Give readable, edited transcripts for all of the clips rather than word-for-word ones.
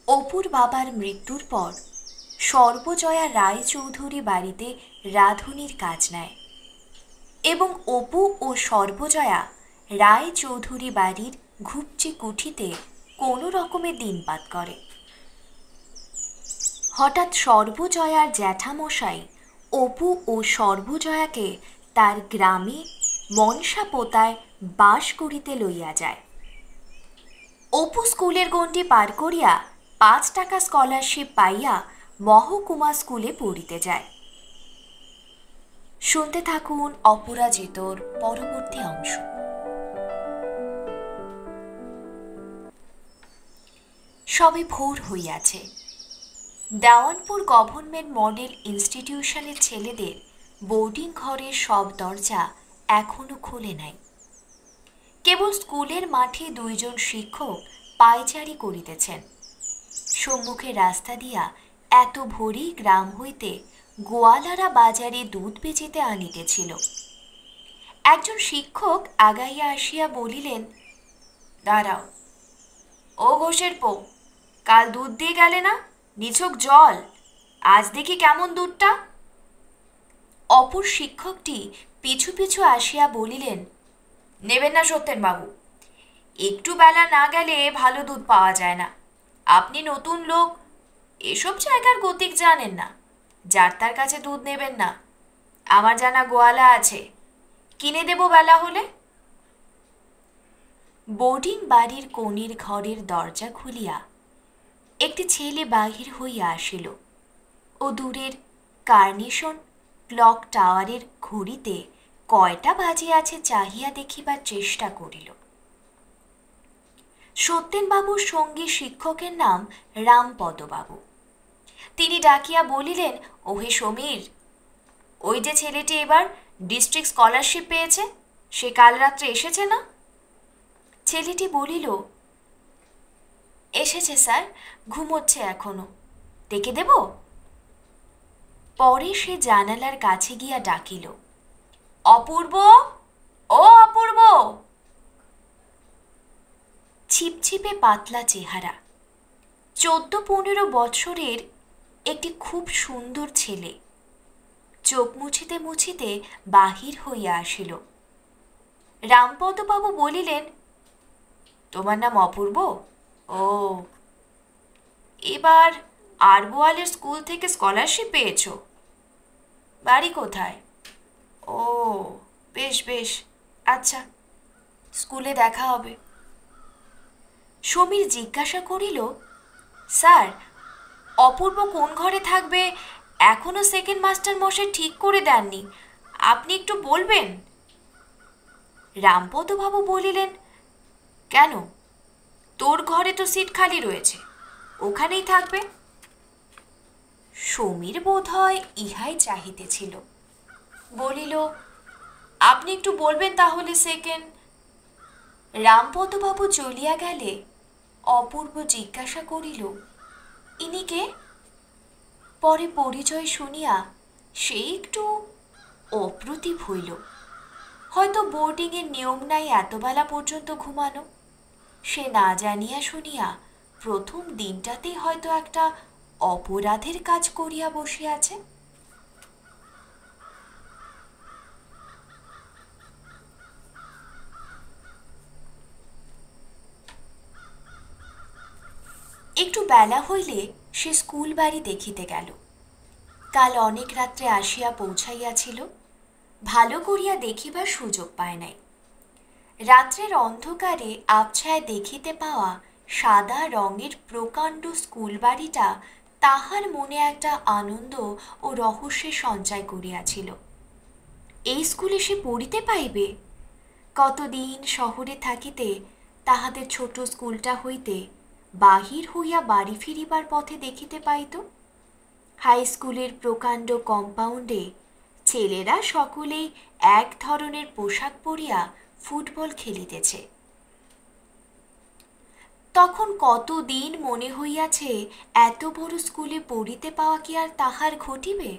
অপুর বাবার মৃত্যুর পর সর্বজয়া রায়চৌধুরী বাড়িতে রাঁধুনির কাজ নেয় এবং অপু ও সর্বজয়া রায়চৌধুরী বাড়ির ঘুপচি কুঠিতে কোনো রকমে দিনপাত করে। হঠাৎ সর্বজয়ার জ্যাঠামশাই অপু ও সর্বজয়াকে তার গ্রামে মনসা পোতায় বাস করিতে লইয়া যায়। অপু স্কুলের গণ্ডি পার করিয়া ৫ টাকা স্কলারশিপ পাইয়া মহকুমা স্কুলে পড়িতে যায়। শুনতে থাকুন অপরাজিতর পরবর্তী অংশ। সবে ভোর হইয়াছে। দেওয়ানপুর গভর্নমেন্ট মডেল ইনস্টিটিউশনের ছেলেদের বোর্ডিং ঘরের সব দরজা এখনো খোলে নাই। কেবল স্কুলের মাঠে ২ জন শিক্ষক পায়চারি করিতেছেন। সম্মুখে রাস্তা দিয়া এত ভোরেই গ্রাম হইতে গোয়ালারা বাজারে দুধ বেচিতে আনিতেছিল। একজন শিক্ষক আগাইয়া আসিয়া বলিলেন, দাঁড়াও, ও ঘোষের পো, কাল দুধ দিয়ে গেলে না, নিছক জল, আজ দেখি কেমন দুধটা। অপর শিক্ষকটি পিছু পিছু আসিয়া বলিলেন, নেবেন না সত্যেন বাবু, একটু বেলা না গেলে ভালো দুধ পাওয়া যায় না। আপনি নতুন লোক, এসব জায়গার গতিক জানেন না, যার তার কাছে দুধ নেবেন না। আমার জানা গোয়ালা আছে, কিনে দেব বেলা হলে। বোর্ডিং বাড়ির কোণের ঘরের দরজা খুলিয়া একটি ছেলে বাহির হইয়া আসিল ও দূরের কার্নিশন ক্লক টাওয়ারের ঘড়িতে কয়টা বাজিয়াছে চাহিয়া দেখিবার চেষ্টা করিল। সত্যেনবাবুর সঙ্গী শিক্ষকের নাম রামপদবাবু। তিনি ডাকিয়া বলিলেন, ওহে সমীর, ওই যে ছেলেটি এবার ডিস্ট্রিক্ট স্কলারশিপ পেয়েছে, সে কাল রাত্রে এসেছে না? ছেলেটি বলিল, এসেছে স্যার, ঘুমোচ্ছে এখনো, ডেকে দেব? পরে সে জানালার কাছে গিয়া ডাকিল, অপূর্ব, ও অপূর্ব। ছিপছিপে পাতলা চেহারা, ১৪-১৫ বৎসরের একটি খুব সুন্দর ছেলে চোখ মুছিতে মুছিতে বাহির হইয়া আসিল। রামপদবাবু বলিলেন, তোমার নাম অপূর্ব? ও, এবার আরবোয়ালের স্কুল থেকে স্কলারশিপ পেয়েছ? বাড়ি কোথায়? ও, বেশ বেশ, আচ্ছা, স্কুলে দেখা হবে। সমীর জিজ্ঞাসা করিল, স্যার, অপূর্ব কোন ঘরে থাকবে এখনো সেকেন্ড মাস্টার মশাই ঠিক করে দেননি, আপনি একটু বলবেন? রামপদবাবু বলিলেন, কেন, তোর ঘরে তো সিট খালি রয়েছে, ওখানেই থাকবে। সমীর বোধ হয় ইহাই চাহিতেছিল, বলিল, আপনি একটু বলবেন তাহলে সেকেন্ড। রামপদবাবু চলিয়া গেলে অপূর্ব জিজ্ঞাসা করিল, ইনি কে? পরে পরিচয় শুনিয়া সে একটু অপ্রতিভ হইল। হয়তো বোর্ডিংয়ের নিয়ম নাই এতবেলা পর্যন্ত ঘুমানো। সে না জানিয়া শুনিয়া প্রথম দিনটাতেই হয়তো একটা অপরাধের কাজ করিয়া বসিয়াছে। একটু বেলা হইলে সে স্কুল বাড়ি দেখিতে গেল। কাল অনেক রাত্রে আসিয়া পৌঁছাইয়াছিল, ভালো করিয়া দেখিবার সুযোগ পায় নাই। রাত্রের অন্ধকারে আবছায় দেখিতে পাওয়া সাদা রঙের প্রকাণ্ড স্কুল বাড়িটা তাহার মনে একটা আনন্দ ও রহস্যের সঞ্চয় করিয়াছিল। এই স্কুলে সে পড়িতে পাইবে। কতদিন শহরে থাকিতে তাহাদের ছোট স্কুলটা হইতে বাহির হইয়া বাড়ি ফিরিবার পথে দেখিতে পাইত। হাই স্কুলের প্রকাণ্ড কম্পাউন্ডে ছেলেরা সকলেই এক ধরনের পোশাক পরিয়া ফুটবল খেলিতেছে। তখন কতদিন মনে হইয়াছে এত বড় স্কুলে পড়িতে পাওয়া কি আর তাহার ঘটিবে?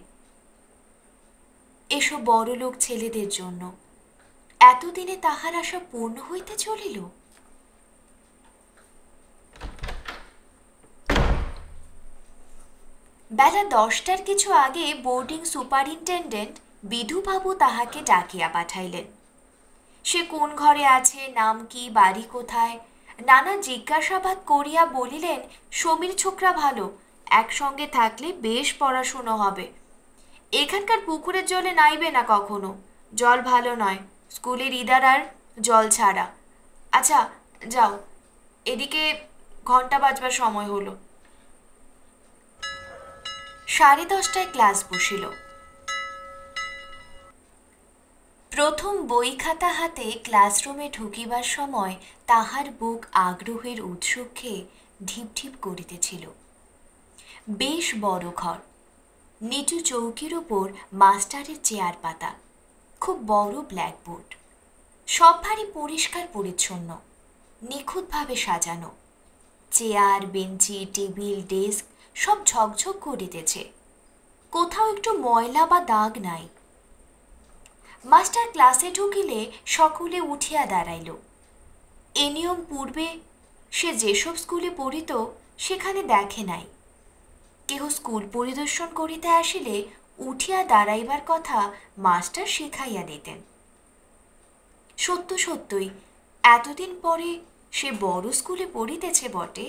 এসব বড়লোক ছেলেদের জন্য এতদিনে তাহার আশা পূর্ণ হইতে চলিল। বেলা 10টার কিছু আগে বোর্ডিং সুপারিনটেন্ডেন্ট বিধুবাবু তাহাকে ডাকিয়া পাঠাইলেন। সে কোন ঘরে আছে, নাম কি, বাড়ি কোথায়, নানা জিজ্ঞাসাবাদ করিয়া বলিলেন সমীর ছোকরা ভালো, একসঙ্গে থাকলে বেশ পড়াশুনো হবে। এখানকার পুকুরের জলে নাইবে না কখনো, জল ভালো নয়, স্কুলের ইদার আর জল ছাড়া। আচ্ছা যাও, এদিকে ঘন্টা বাজবার সময় হলো। 10:30টায় ক্লাস বসিল। প্রথম বই খাতা হাতে ক্লাসরুমে ঢুকিবার সময় তাহার বুক আগ্রহের উৎসুক্ষে ঢিপ ঢিপ করিতেছিল। বেশ বড় ঘর, নিচু চৌকির ওপর মাস্টারের চেয়ার পাতা, খুব বড় ব্ল্যাকবোর্ড, সব ভারী পরিষ্কার পরিচ্ছন্ন, নিখুঁতভাবে সাজানো। চেয়ার, বেঞ্চি, টেবিল, ডেস্ক সব ঝকঝক করিতেছে, কোথাও একটু ময়লা বা দাগ নাই। মাস্টার ক্লাসে ঢুকিলে সকলে উঠিয়া দাঁড়াইল। এ নিয়ম পূর্বে সে যেসব স্কুলে পড়িত সেখানে দেখে নাই। কেহ স্কুল পরিদর্শন করিতে আসিলে উঠিয়া দাঁড়াইবার কথা মাস্টার শিখাইয়া দিতেন। সত্য সত্যই এতদিন পরে সে বড় স্কুলে পড়িতেছে বটে।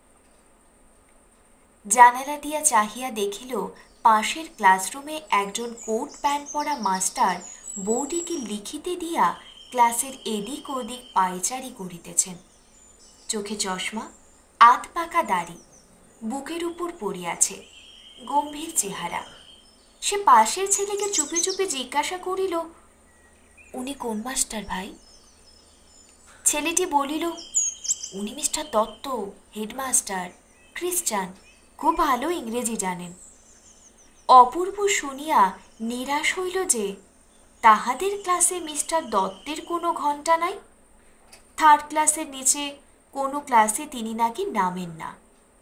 জানালা দিয়া চাহিয়া দেখিল পাশের ক্লাসরুমে একজন কোট প্যান্ট পরা মাস্টার বোর্ডিকে লিখিতে দিয়া ক্লাসের এদিক ওদিক পায়চারি করিতেছেন। চোখে চশমা, আধ পাকা দাড়ি, বুকের উপর পড়িয়াছে, গম্ভীর চেহারা। সে পাশের ছেলেকে চুপি চুপি জিজ্ঞাসা করিল, উনি কোন মাস্টার ভাই? ছেলেটি বলিল, উনি মিস্টার দত্ত, হেডমাস্টার, খ্রিস্টান, খুব ভালো ইংরেজি জানেন। অপূর্ব শুনিয়া নিরাশ হইল যে তাহাদের ক্লাসে মিস্টার দত্তের কোনো ঘণ্টা নাই। 3rd ক্লাসের নিচে কোনো ক্লাসে তিনি নাকি নামেন না।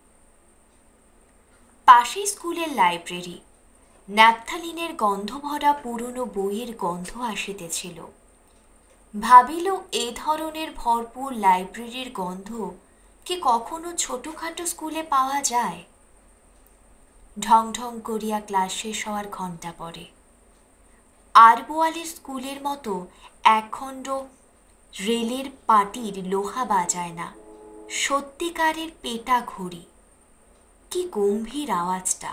পাশে স্কুলের লাইব্রেরি, ন্যাপথালিনের গন্ধ ভরা পুরনো বইয়ের গন্ধ আসিতেছিল। ভাবিল এ ধরনের ভরপুর লাইব্রেরির গন্ধ কি কখনো ছোটখাটো স্কুলে পাওয়া যায়? ঢং ঢং করিয়া ক্লাস শেষ হওয়ার ঘণ্টা পড়ে। আরবোয়ালের স্কুলের মতো একখণ্ড রেলের পাটির লোহা বাজায় না, সত্যিকারের পেটা ঘড়ি। কি গম্ভীর আওয়াজটা!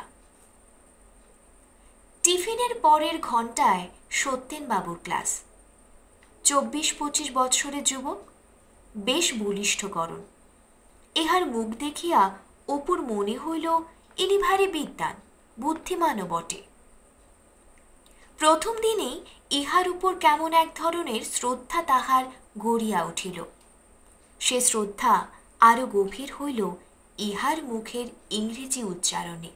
টিফিনের পরের ঘণ্টায় সত্যেনবাবুর ক্লাস। 24-25 বৎসরের যুবক, বেশ বলিষ্ঠকরণ। ইহার মুখ দেখিয়া অপুর মনে হইল ইনি ভারী বিদ্বান, বুদ্ধিমানও বটে। প্রথম দিনেই ইহার উপর কেমন এক ধরনের শ্রদ্ধা তাহার গড়িয়া উঠিল। সে শ্রদ্ধা আরো গভীর হইল ইহার মুখের ইংরেজি উচ্চারণে।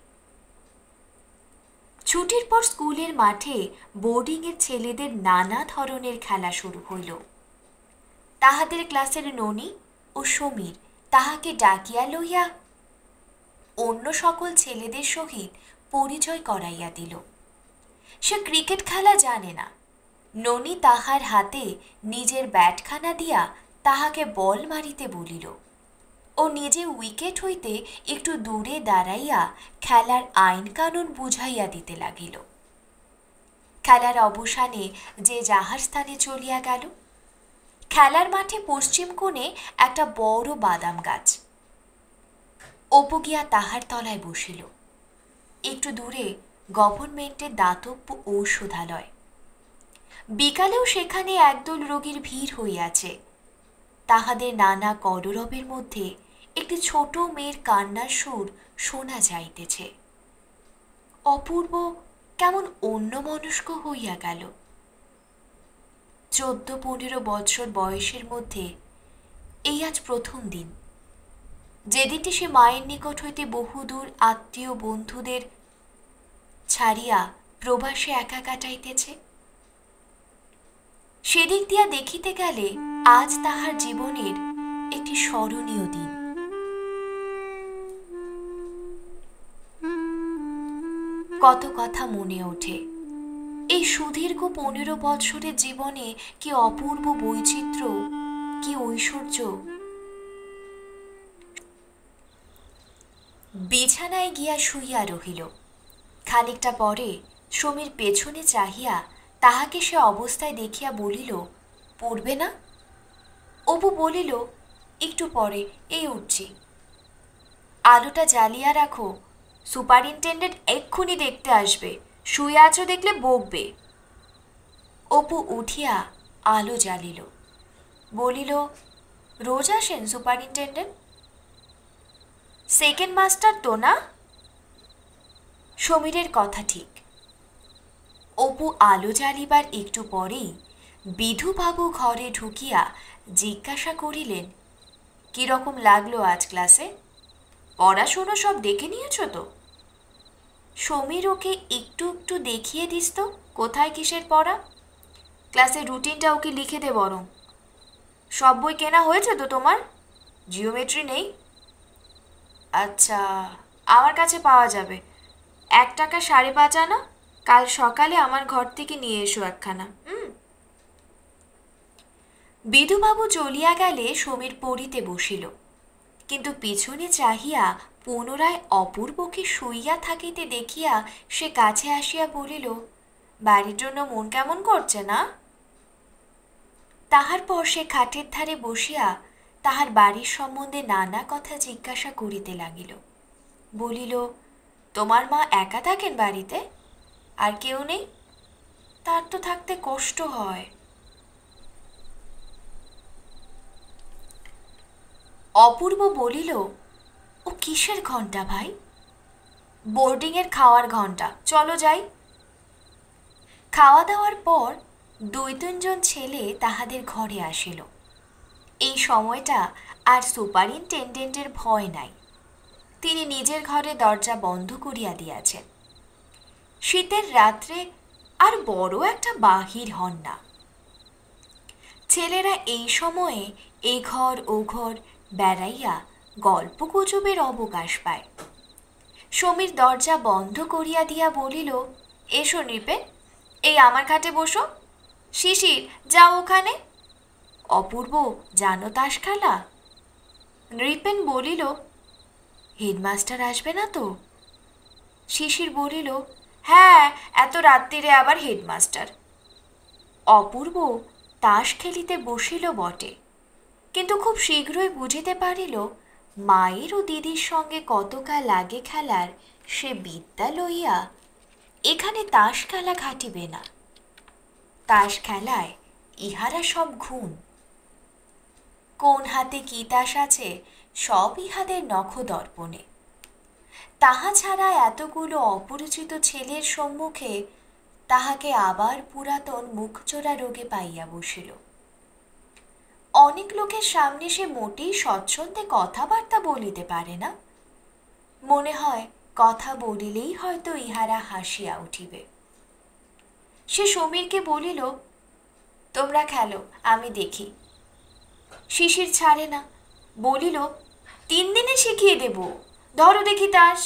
ছুটির পর স্কুলের মাঠে বোর্ডিংয়ের ছেলেদের নানা ধরনের খেলা শুরু হইল। তাহাদের ক্লাসের ননি ও সমীর তাহাকে ডাকিয়া লইয়া অন্য সকল ছেলেদের সহিত পরিচয় করাইয়া দিল। সে ক্রিকেট খেলা জানে না। ননি তাহার হাতে নিজের ব্যাটখানা দিয়া তাহাকে বল মারিতে বলিল। ও নিজে উইকেট হইতে একটু দূরে দাঁড়াইয়া খেলার আইন কানুন বুঝাইয়া দিতে লাগিল। খেলার অবসানে যে যাহার স্থানে চলিয়া গেল। খেলার মাঠে পশ্চিম কোণে একটা বড় বাদাম গাছ। অপু গিয়া তাহার তলায় বসিল। একটু দূরে গভর্নমেন্টের দাতব্য ঔষধালয়। বিকালেও সেখানে একদল রোগীর ভিড় হইয়াছে। তাহাদের নানা কলরবের মধ্যে একটি ছোট মেয়ের কান্নার সুর শোনা যাইতেছে। অপূর্ব কেমন অন্যমনস্ক হইয়া গেল। 14-15 বৎসর বয়সের মধ্যে এই আজ প্রথম দিন, যেদিনটি সে মায়ের নিকট হইতে বহুদূর আত্মীয় বন্ধুদের ছাড়িয়া প্রবাসে একা কাটাইতেছে। সেদিক দিয়া দেখিতে গেলে আজ তাহার জীবনের একটি স্মরণীয় দিন। কত কথা মনে ওঠে। এই সুদীর্ঘ 15 বৎসরের জীবনে কি অপূর্ব বৈচিত্র্য, কি ঐশ্বর্য! বিছানায় গিয়া শুইয়া রহিল। খানিকটা পরে সমীর পেছনে চাহিয়া তাহাকে সে অবস্থায় দেখিয়া বলিল, পড়বে না? অপু বলিল, একটু পরে, এই উঠছি। আলোটা জ্বালিয়া রাখো, সুপারিনটেন্ডেন্ট এক্ষুনি দেখতে আসবে, শুয়ে আছো দেখলে বকবে। অপু উঠিয়া আলো জ্বালিল, বলিল, রোজ আসেন সুপারিনটেন্ডেন্ট? সেকেন্ড মাস্টার তো না? সমীরের কথা ঠিক। অপু আলো জ্বালিবার একটু পরেই বিধুবাবু ঘরে ঢুকিয়া জিজ্ঞাসা করিলেন, কিরকম লাগলো আজ ক্লাসে? পড়াশুনো সব দেখে নিয়েছ তো? সমীর ওকে একটু একটু দেখিয়ে দিস তো কোথায় কিসের পড়া। ক্লাসের রুটিনটা ওকে লিখে দে বরং। সব বই কেনা হয়েছে তো তোমার? জিওমেট্রি নেই? আচ্ছা, আমার কাছে পাওয়া যাবে। 1 টাকা 5.5 আনা। কাল সকালে আমার ঘর থেকে নিয়ে এসো একখানা। বিধুবাবু চলিয়া গেলে সমীর পড়িতে বসিল, কিন্তু পিছনে চাহিয়া পুনরায় অপূর্বকে শুইয়া থাকিতে দেখিয়া সে কাছে আসিয়া বলিল, বাড়ির জন্য মন কেমন করছে না? তাহার পর সে খাটের ধারে বসিয়া তাহার বাড়ির সম্বন্ধে নানা কথা জিজ্ঞাসা করিতে লাগিল। বলিল, তোমার মা একা থাকেন বাড়িতে? আর কেউ নেই? তার তো থাকতে কষ্ট হয়। অপূর্ব বলিল, ও কিসের ঘন্টা ভাই? বোর্ডিংয়ের খাওয়ার ঘন্টা, চলো যাই। খাওয়া দাওয়ার পর 2-3 ছেলে তাহাদের ঘরে আসিল। এই সময়টা আর সুপারিনটেন্ডেন্টের ভয় নাই, তিনি নিজের ঘরে দরজা বন্ধ করিয়া দিয়াছেন। শীতের রাত্রে আর বড় একটা বাহির হন না। ছেলেরা এই সময়ে এ ঘর ও ঘর বেড়াইয়া গল্প গুজবের অবকাশ পায়। সমীর দরজা বন্ধ করিয়া দিয়া বলিল, এসো নৃপেন, এই আমার খাটে বসো। শিশির, যাও ওখানে। অপূর্ব, জানো তাস খেলা? নৃপেন বলিল, হেডমাস্টার আসবে না তো? শিশির বলিল, হ্যাঁ, এত রাত্রিরে আবার হেডমাস্টার। অপূর্ব তাস খেলিতে বসিল বটে, কিন্তু খুব শীঘ্রই বুঝিতে পারিল মায়ের ও দিদির সঙ্গে কতকাল আগে খেলার সে বিদ্যা লইয়া এখানে তাস খেলা খাটিবে না। তাস খেলায় ইহারা সব ঘুণ। কোন হাতে কি তাস আছে সব ইহাদের নখদর্পণে। তাহা ছাড়া এতগুলো অপরিচিত ছেলের সম্মুখে তাহাকে আবার পুরাতন মুখচোরা রোগে পাইয়া বসিল। অনেক লোকের সামনে সে মোটেই স্বচ্ছন্দে কথাবার্তা বলিতে পারে না। মনে হয় কথা বলিলেই হয়তো ইহারা হাসিয়া উঠিবে। সে সমীরকে বলিল, তোমরা খেলো, আমি দেখি। শিশির ছাড়ে না, বলিল, 3 দিনে শিখিয়ে দেব, ধরো দেখি তাস।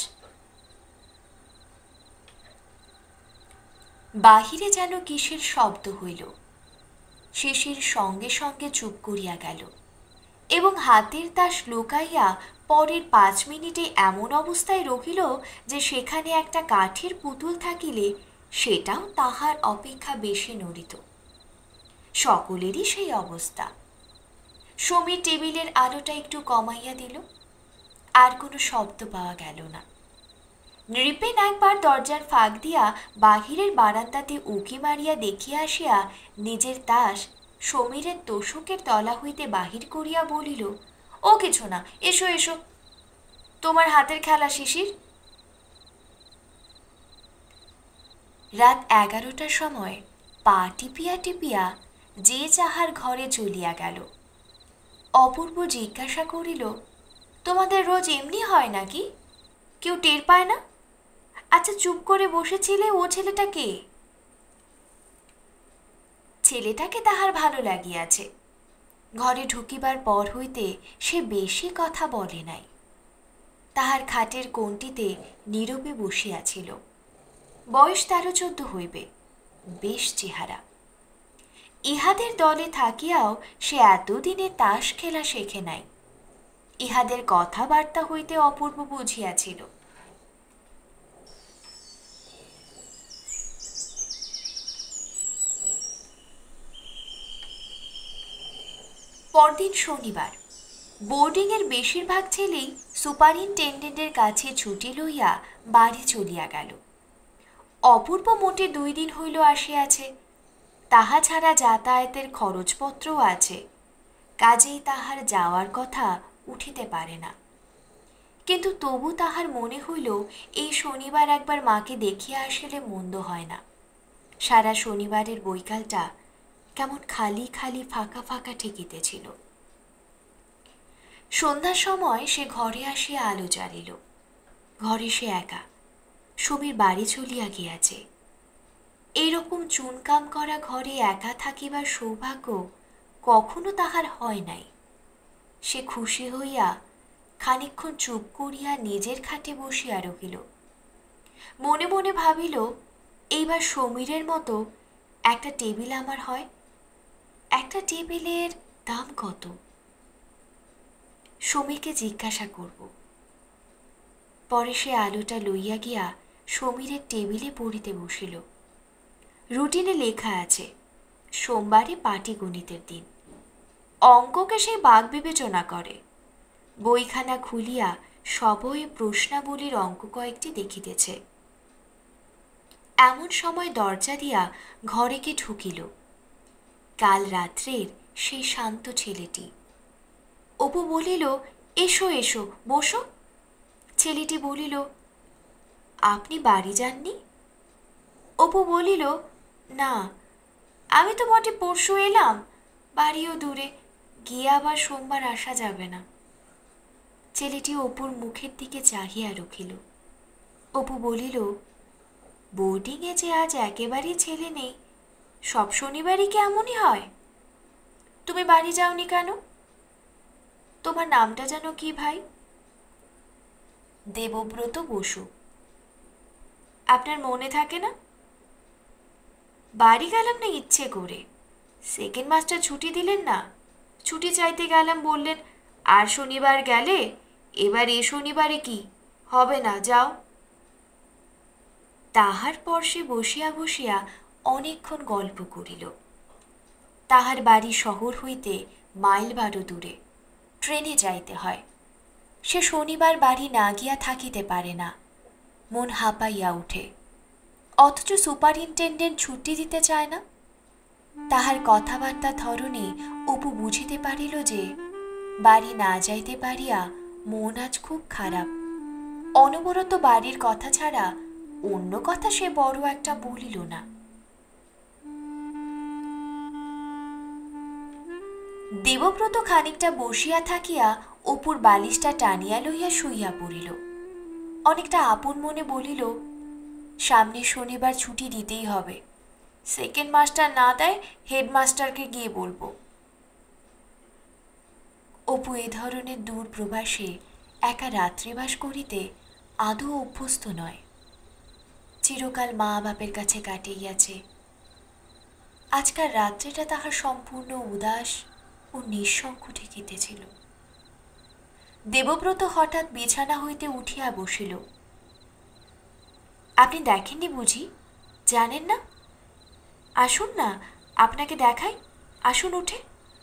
বাহিরে যেন কিসের শব্দ হইল। শিশির সঙ্গে সঙ্গে চুপ করিয়া গেল এবং হাতের তাস লুকাইয়া পরের 5 মিনিটে এমন অবস্থায় রহিল যে সেখানে একটা কাঠের পুতুল থাকিলে সেটাও তাহার অপেক্ষা বেশি নড়িত। সকলেরই সেই অবস্থা। সমীর টেবিলের আলোটা একটু কমাইয়া দিল, আর কোনো শব্দ পাওয়া গেল না। নৃপেন একবার দরজার ফাঁক দিয়া বাহিরের বারান্দাতে উঁকি মারিয়া দেখিয়া আসিয়া নিজের তাস সমীরের তোষকের তলা হইতে বাহির করিয়া বলিল, ও কিছু না, এসো এসো, তোমার হাতের খেলা শিশির। রাত 11টার সময় পা টিপিয়া টিপিয়া যে যাহার ঘরে চলিয়া গেল। অপূর্ব জিজ্ঞাসা করিল, তোমাদের রোজ এমনি হয় নাকি? কেউ টের পায় না? আচ্ছা, চুপ করে বসেছিলে, ও ছেলেটা কে? ছেলেটাকে তাহার ভালো লাগিয়াছে। ঘরে ঢুকিবার পর হইতে সে বেশি কথা বলে নাই। তাহার খাটের কোণটিতে নীরবে বসিয়াছিল। বয়স 13-14 হইবে, বেশ চেহারা। ইহাদের দলে থাকিয়াও সে এতদিনে তাস খেলা শেখে নাই। ইহাদের কথাবার্তা হইতে অপূর্ব বুঝিয়াছিল। পরদিন শনিবার। বোর্ডিংয়ের বেশিরভাগ ছেলেই সুপারিনটেন্ডেন্টের কাছে ছুটি লইয়া বাড়ি চলিয়া গেল। অপূর্ব মোটে 2 দিন হইল আসিয়াছে, তাহা ছাড়া যাতায়াতের খরচপত্রও আছে, কাজেই তাহার যাওয়ার কথা উঠিতে পারে না। কিন্তু তবু তাহার মনে হইল এই শনিবার একবার মাকে দেখিয়া আসিলে মন্দ হয় না। সারা শনিবারের বৈকালটা কেমন খালি খালি ফাঁকা ফাঁকা ঠেকিতেছিল। সন্ধ্যার সময় সে ঘরে আসিয়া আলো জ্বালিল। ঘরে সে একা, সমীর বাড়ি চলিয়া গিয়াছে। এইরকম চুনকাম করা ঘরে একা থাকিবার সৌভাগ্য কখনো তাহার হয় নাই। সে খুশি হইয়া খানিকক্ষণ চুপ করিয়া নিজের খাটে বসিয়া রহিল। মনে মনে ভাবিল, এইবার সমীরের মতো একটা টেবিল আমার হয়। একটা টেবিলের দাম কত? সমীরকে জিজ্ঞাসা করব। পরে সে আলোটা লইয়া গিয়া সমীরের টেবিলে পড়িতে বসিল। রুটিনে লেখা আছে সোমবারে পাটিগণিতের দিন। অঙ্ককে সে বাগ বিবেচনা করে। বইখানা খুলিয়া সবয়ে প্রশ্নাবলীর অঙ্ক কয়েকটি দেখিতেছে। এমন সময় দরজা দিয়া ঘরে কে ঢুকিল। কাল রাত্রের সেই শান্ত ছেলেটি। অপু বলিল, এসো এসো, বসো। ছেলেটি বলিল, আপনি বাড়ি যাননি? অপু বলিল, না, আমি তো মোটে পরশু এলাম, বাড়িও দূরে, গিয়ে আবার সোমবার আসা যাবে না। ছেলেটি অপুর মুখের দিকে চাহিয়া রখিল। অপু বলিল, বোর্ডিংয়ে যে আজ একেবারেই ছেলে নেই, সব শনিবারই কি এমনই হয়? তুমি বাড়ি যাওনি কেন? তোমার নামটা যেন কি ভাই? দেবব্রত বসু। আপনার মনে থাকে না? বাড়ি গেলাম না ইচ্ছে করে, সেকেন্ড মাস্টার ছুটি দিলেন না, ছুটি চাইতে গেলাম, বললেন আর শনিবার গেলে, এবার এ শনিবারে কি হবে না, যাও। তাহার পর সে বসিয়া বসিয়া অনেকক্ষণ গল্প করিল। তাহার বাড়ি শহর হইতে মাইল 12 দূরে, ট্রেনে যাইতে হয়। সে শনিবার বাড়ি না গিয়া থাকিতে পারে না, মন হাঁপাইয়া উঠে। অথচ সুপারিনটেন্ডেন্ট ছুটি দিতে চায় না। তাহার কথাবার্তার ধরনে অপু বুঝিতে পারিল যে বাড়ি না যাইতে পারিয়া মন আজ খুব খারাপ। অনবরত বাড়ির কথা ছাড়া অন্য কথা সে বড় একটা বলিল না। দেবব্রত খানিকটা বসিয়া থাকিয়া অপুর বালিশটা টানিয়া লইয়া শুইয়া পড়িল। অনেকটা আপন মনে বলিল, সামনে শনিবার ছুটি দিতেই হবে, সেকেন্ড মাস্টার না দেয় হেডমাস্টারকে গিয়ে বলবো। অপু এ ধরনের দূর প্রবাসে একা রাত্রিবাস করিতে আদৌ অভ্যস্ত নয়। চিরকাল মা বাপের কাছে কাটিয়াছে। আজকাল রাত্রিটা তাহার সম্পূর্ণ উদাস ও নিঃশঙ্ক ঠেকিতেছিল। দেবব্রত হঠাৎ বিছানা হইতে উঠিয়া বসিল। আপনি দেখেননি বুঝি? জানেন না? আসুন না, আপনাকে দেখাই, আসুন উঠে।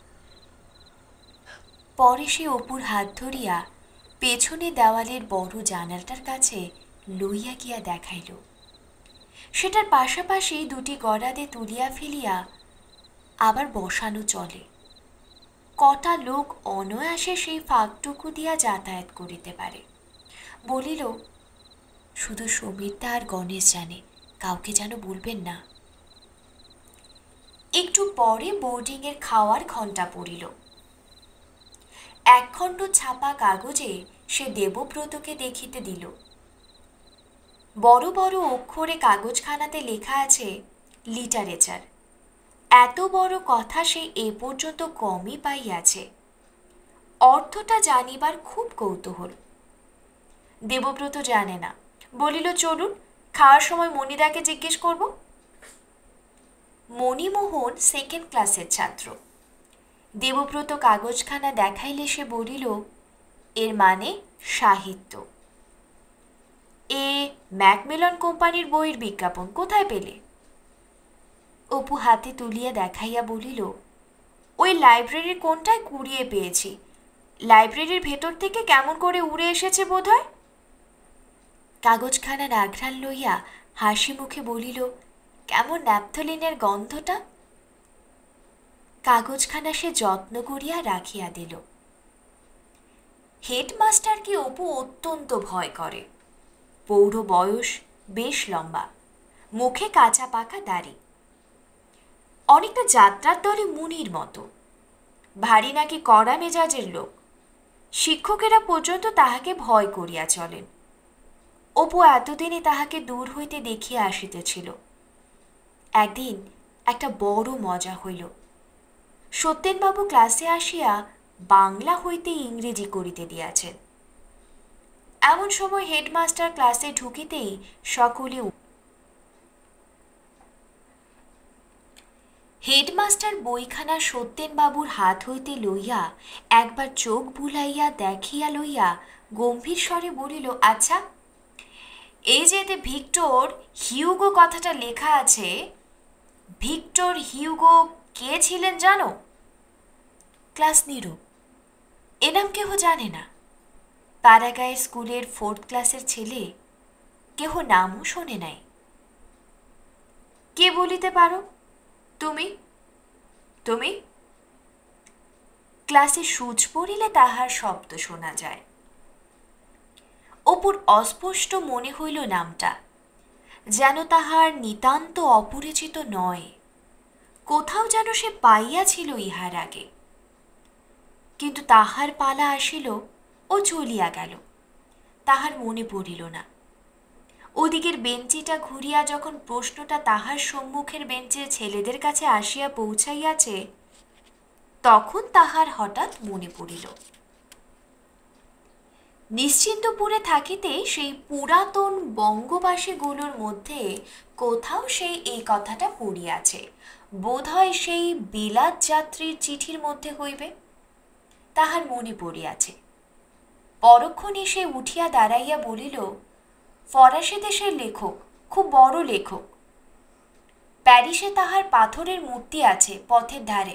পরে সে অপুর হাত ধরিয়া পেছনে দেওয়ালের বড় জানালাটার কাছে লইয়া গিয়া দেখাইল। সেটার পাশাপাশি 2টি গড়াদে তুলিয়া ফেলিয়া আবার বসানো চলে। কটা লোক অনায়াসে সেই ফাঁকটুকু দিয়া যাতায়াত করিতে পারে। বলিল, শুধু সমীরদা আর গণেশ জানে, কাউকে যেন বলবেন না। একটু পরে বোর্ডিংয়ের খাওয়ার ঘণ্টা পড়িল। 1 খণ্ড ছাপা কাগজে সে দেবব্রতকে দেখিতে দিল। বড় বড় অক্ষরে কাগজখানাতে লেখা আছে লিটারেচার। এত বড় কথা সে এ পর্যন্ত কমই পাইয়াছে। অর্থটা জানিবার খুব কৌতূহল। দেবব্রত জানে না, বলিল, চলুন, খাওয়ার সময় মণিদাকে জিজ্ঞেস করব। মণিমোহন 2nd ক্লাসের ছাত্র। দেবব্রত কাগজখানা দেখাইলে সে বলিল, এর মানে সাহিত্য। এ ম্যাকমিলন কোম্পানির বইয়ের বিজ্ঞাপন কোথায় পেলে? অপু হাতে তুলিয়া দেখাইয়া বলিল, ওই লাইব্রেরির কোণটায় কুড়িয়ে পেয়েছি। লাইব্রেরির ভেতর থেকে কেমন করে উড়ে এসেছে বোধহয়। কাগজখানার আঘ্রাণ লইয়া হাসি মুখে বলিল, কেমন ন্যাপথলিনের গন্ধটা। কাগজখানা সে যত্ন করিয়া রাখিয়া দিল। হেডমাস্টারকে অপু অত্যন্ত ভয় করে। পৌঢ় বয়স, বেশ লম্বা, মুখে কাঁচা পাকা দাড়ি, অনেকটা যাত্রার দলে মুনির মতো। ভারী নাকি কড়া মেজাজের লোক। শিক্ষকেরা পর্যন্ত তাহাকে ভয় করিয়া চলেন। অপু এতদিনে তাহাকে দূর হইতে দেখিয়া আসিতেছিল। একদিন একটা বড় মজা হইল। সত্যেনবাবু ক্লাসে আসিয়া বাংলা হইতে ইংরেজি করিতে দিয়াছেন। এমন সময় হেডমাস্টার ক্লাসে ঢুকিতেই সকলে হেডমাস্টার বইখানা সত্যেনবাবুর হাত হইতে লইয়া একবার চোখ বুলাইয়া দেখিয়া লইয়া গম্ভীর স্বরে বলিল, আচ্ছা, এই যে এতে ভিক্টর হিউগো কথাটা লেখা আছে, ভিক্টর হিউগো কে ছিলেন জানো? ক্লাস নীরব। এ নাম কেহ জানে না। পাড়াগাঁয়ের স্কুলের 4th ক্লাসের ছেলে, কেহ নামও শোনে নাই। কে বলিতে পারো? তুমি তুমি ক্লাসে সূচ পড়িলে তাহার শব্দ শোনা যায়। অপুর অস্পষ্ট মনে হইল নামটা, যেন তাহার নিতান্ত অপরিচিত নয়। কোথাও যেন সে পাইয়াছিল ইহার আগে। কিন্তু তাহার পালা আসিল, ও চলিয়া গেল। তাহার মনে পড়িল না। ওদিকের বেঞ্চিটা ঘুরিয়া যখন প্রশ্নটা তাহার সম্মুখের বেঞ্চের ছেলেদের কাছে আসিয়া পৌঁছাইয়াছে, তখন তাহার হঠাৎ মনে পড়িল। নিশ্চিন্তপুরে থাকিতে সেই পুরাতন বঙ্গবাসীগুলোর মধ্যে কোথাও সেই এই কথাটা পড়িয়াছে। বোধহয় সেই বিলাত যাত্রীর চিঠির মধ্যে হইবে। তাহার মনে পড়িয়াছে। পরক্ষণে সে উঠিয়া দাঁড়াইয়া বলিল, ফরাসি দেশের লেখক, খুব বড় লেখক। প্যারিসে তাহার পাথরের মূর্তি আছে পথের ধারে।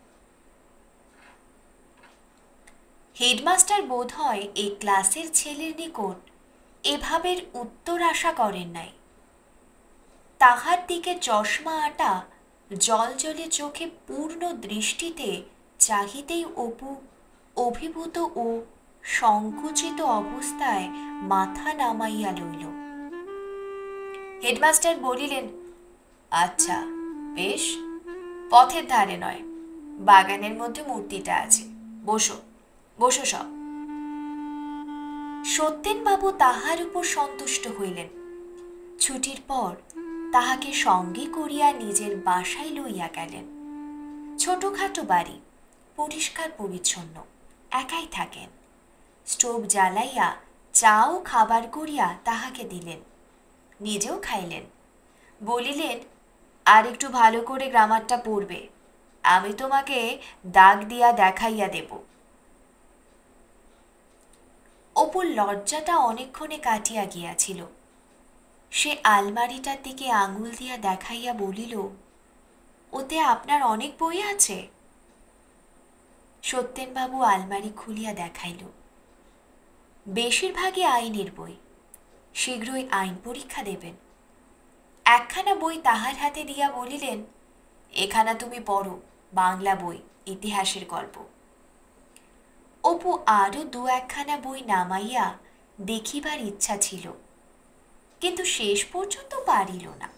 হেডমাস্টার বোধ হয় এই ক্লাসের ছেলের নিকট এভাবের উত্তর আশা করেন নাই। তাহার দিকে চশমা আটা জলজলে চোখে পূর্ণ দৃষ্টিতে চাহিতেই অপু অভিভূত ও সংকুচিত অবস্থায় মাথা নামাইয়া লইল। হেডমাস্টার বলিলেন, আচ্ছা বেশ, পথের ধারে নয়, বাগানের মধ্যে মূর্তিটা আছে, বসো বসো সব। সত্যেনবাবু তাহার উপর সন্তুষ্ট হইলেন। ছুটির পর তাহাকে সঙ্গে করিয়া নিজের বাসায় লইয়া গেলেন। ছোটখাটো বাড়ি, পরিষ্কার পরিচ্ছন্ন, একাই থাকেন। স্টোভ জ্বালাইয়া চা ও খাবার করিয়া তাহাকে দিলেন, নিজেও খাইলেন। বলিলেন, আর একটু ভালো করে গ্রামারটা পড়বে, আমি তোমাকে দাগ দিয়া দেখাইয়া দেব। অপুর লজ্জাটা অনেকক্ষণে কাটিয়া গিয়াছিল। সে আলমারিটার দিকে আঙুল দিয়া দেখাইয়া বলিল, ওতে আপনার অনেক বই আছে? সত্যেনবাবু আলমারি খুলিয়া দেখাইল। বেশিরভাগই আইনের বই। শীঘ্রই আইন পরীক্ষা দেবেন। একখানা বই তাহার হাতে দিয়া বলিলেন, এখানা তুমি পড়ো, বাংলা বই, ইতিহাসের গল্প। অপু আরও 2-1খানা বই নামাইয়া দেখিবার ইচ্ছা ছিল, কিন্তু শেষ পর্যন্ত পারিল না।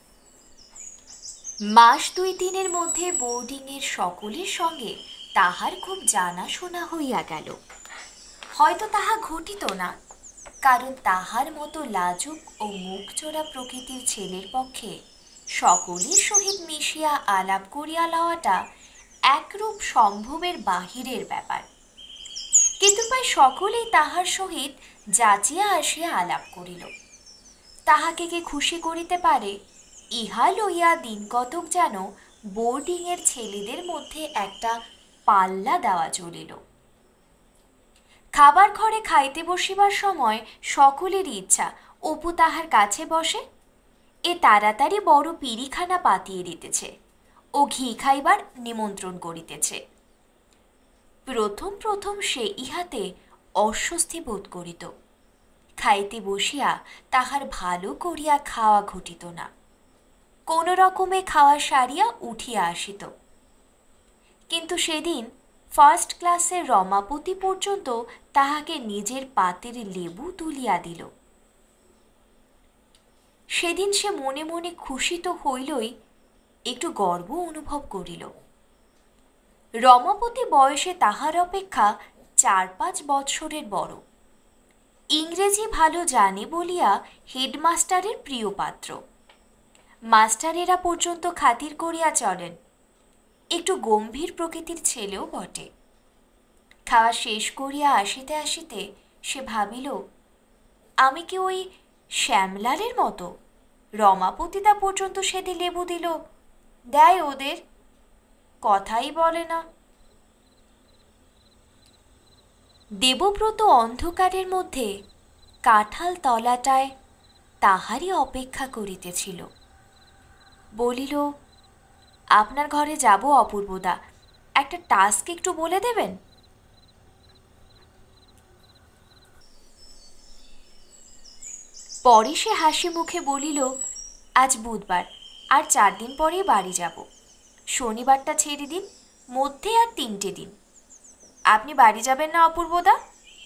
মাস 2-3-এর মধ্যে বোর্ডিংয়ের সকলের সঙ্গে তাহার খুব জানাশোনা হইয়া গেল। হয়তো তাহা ঘটিত না, কারণ তাহার মতো লাজুক ও মুখচোরা প্রকৃতির ছেলের পক্ষে সকলের সহিত মিশিয়া আলাপ করিয়া লওয়াটা একরূপ সম্ভবের বাহিরের ব্যাপার। কিন্তু প্রায় সকলেই তাহার সহিত যাচিয়া আসিয়া আলাপ করিল। তাহাকে কে খুশি করিতে পারে, ইহা লইয়া দিন কতক যেন বোর্ডিংয়ের ছেলেদের মধ্যে একটা পাল্লা দেওয়া চলিল। খাবার ঘরে খাইতে বসিবার সময় সকলেরই ইচ্ছা অপু তাহার কাছে বসে। এ তাড়াতাড়ি বড় পিড়িখানা পাতিয়ে দিতেছে। ও ঘি খাইবার নিমন্ত্রণ করিতেছে। প্রথম প্রথম সে ইহাতে অস্বস্তি বোধ করিত। খাইতে বসিয়া তাহার ভালো করিয়া খাওয়া ঘটিত না। কোন রকমে খাওয়া সারিয়া উঠিয়া আসিত। কিন্তু সেদিন ফার্স্ট ক্লাসের রমাপতি পর্যন্ত তাহাকে নিজের পাতের লেবু তুলিয়া দিল। সেদিন সে মনে মনে খুশি তো হইলই, একটু গর্ব অনুভব করিল। রমাপতি বয়সে তাহার অপেক্ষা 4-5 বৎসরের বড়। ইংরেজি ভালো জানে বলিয়া হেডমাস্টারের প্রিয় পাত্র। মাস্টারেরা পর্যন্ত খাতির করিয়া চলেন। একটু গম্ভীর প্রকৃতির ছেলেও বটে। খাওয়া শেষ করিয়া আসিতে আসিতে সে ভাবিল, আমি কি ওই শ্যামলালের মতো? রমাপতিদা পর্যন্ত সেদিন লেবু দিল, দেয় ওদের, কথাই বলে না। দেবব্রত অন্ধকারের মধ্যে কাঁঠাল তলাটায় তাহারই অপেক্ষা করিতেছিল। বলিল, আপনার ঘরে যাব অপূর্বদা, একটা টাস্ক একটু বলে দেবেন? পরে সে হাসি মুখে বলিল, আজ বুধবার, আর 4 দিন পরেই বাড়ি যাব। শনিবারটা ছেড়ে দিন, মধ্যে আর 3টে দিন। আপনি বাড়ি যাবেন না অপূর্বদা?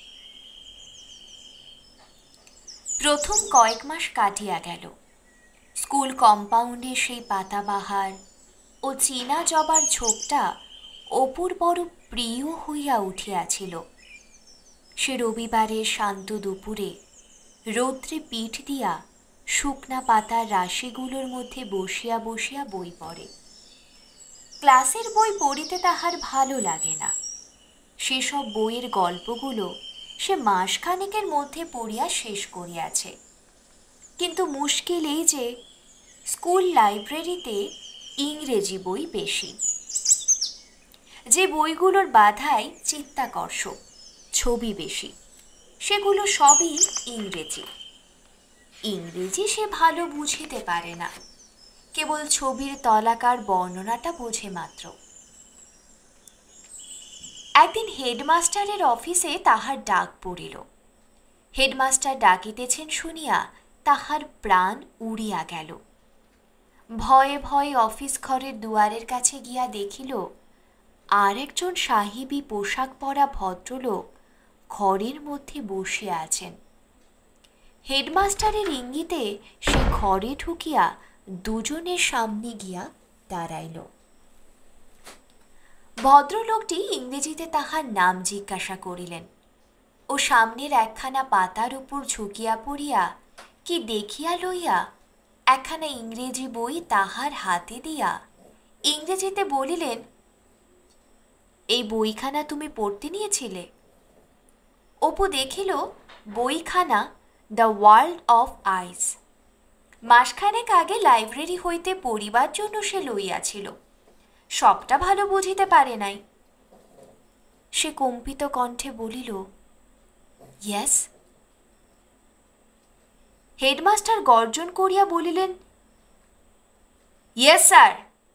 প্রথম কয়েক মাস কাটিয়া গেল। স্কুল কম্পাউন্ডে সেই পাতাবাহার ও চীনা জবার ঝোপটা অপুর বড় প্রিয় হইয়া উঠিয়াছিল। সে রবিবারের শান্ত দুপুরে রৌদ্রে পিঠ দিয়া শুকনা পাতার রাশিগুলোর মধ্যে বসিয়া বসিয়া বই পড়ে। ক্লাসের বই পড়িতে তাহার ভালো লাগে না। সেসব বইয়ের গল্পগুলো সে মাসখানেকের মধ্যে পড়িয়া শেষ করিয়াছে। কিন্তু মুশকিল এই যে স্কুল লাইব্রেরিতে ইংরেজি বই বেশি। যে বইগুলোর বাধাই চিত্তাকর্ষক, ছবি বেশি, সেগুলো সবই ইংরেজি। ইংরেজি সে ভালো বুঝিতে পারে না, কেবল ছবির তলাকার বর্ণনাটা বোঝে মাত্র। একদিন হেডমাস্টারের অফিসে তাহার ডাক পড়িল। হেডমাস্টার ডাকিতেছেন শুনিয়া তাহার প্রাণ উড়িয়া গেল। ভয়ে ভয়ে অফিস ঘরের দুয়ারের কাছে গিয়া দেখিল, আর একজন সাহেবী পোশাক পরা ভদ্রলোক ঘরের মধ্যে বসিয়া আছেন। হেডমাস্টারের ইঙ্গিতে সে ঘরে ঢুকিয়া দুজনের সামনে গিয়া দাঁড়াইল। ভদ্রলোকটি ইংরেজিতে তাহার নাম জিজ্ঞাসা করিলেন ও সামনের একখানা পাতার উপর ঝুঁকিয়া পড়িয়া কি দেখিয়া লইয়া একখানা ইংরেজি বই তাহার হাতে দিয়া ইংরেজিতে বলিলেন, এই বইখানা তুমি পড়তে নিয়েছিলে? অপু দেখিল বইখানা দ্য ওয়ার্ল্ড অফ আইস। মাসখানেক আগে লাইব্রেরি হইতে পড়িবার জন্য সে লইয়াছিল। সবটা ভালো বুঝিতে পারে নাই। সে কম্পিত কণ্ঠে বলিল, ইয়েস। হেডমাস্টার গর্জন করিয়া বলিলেন, ইয়েস স্যার।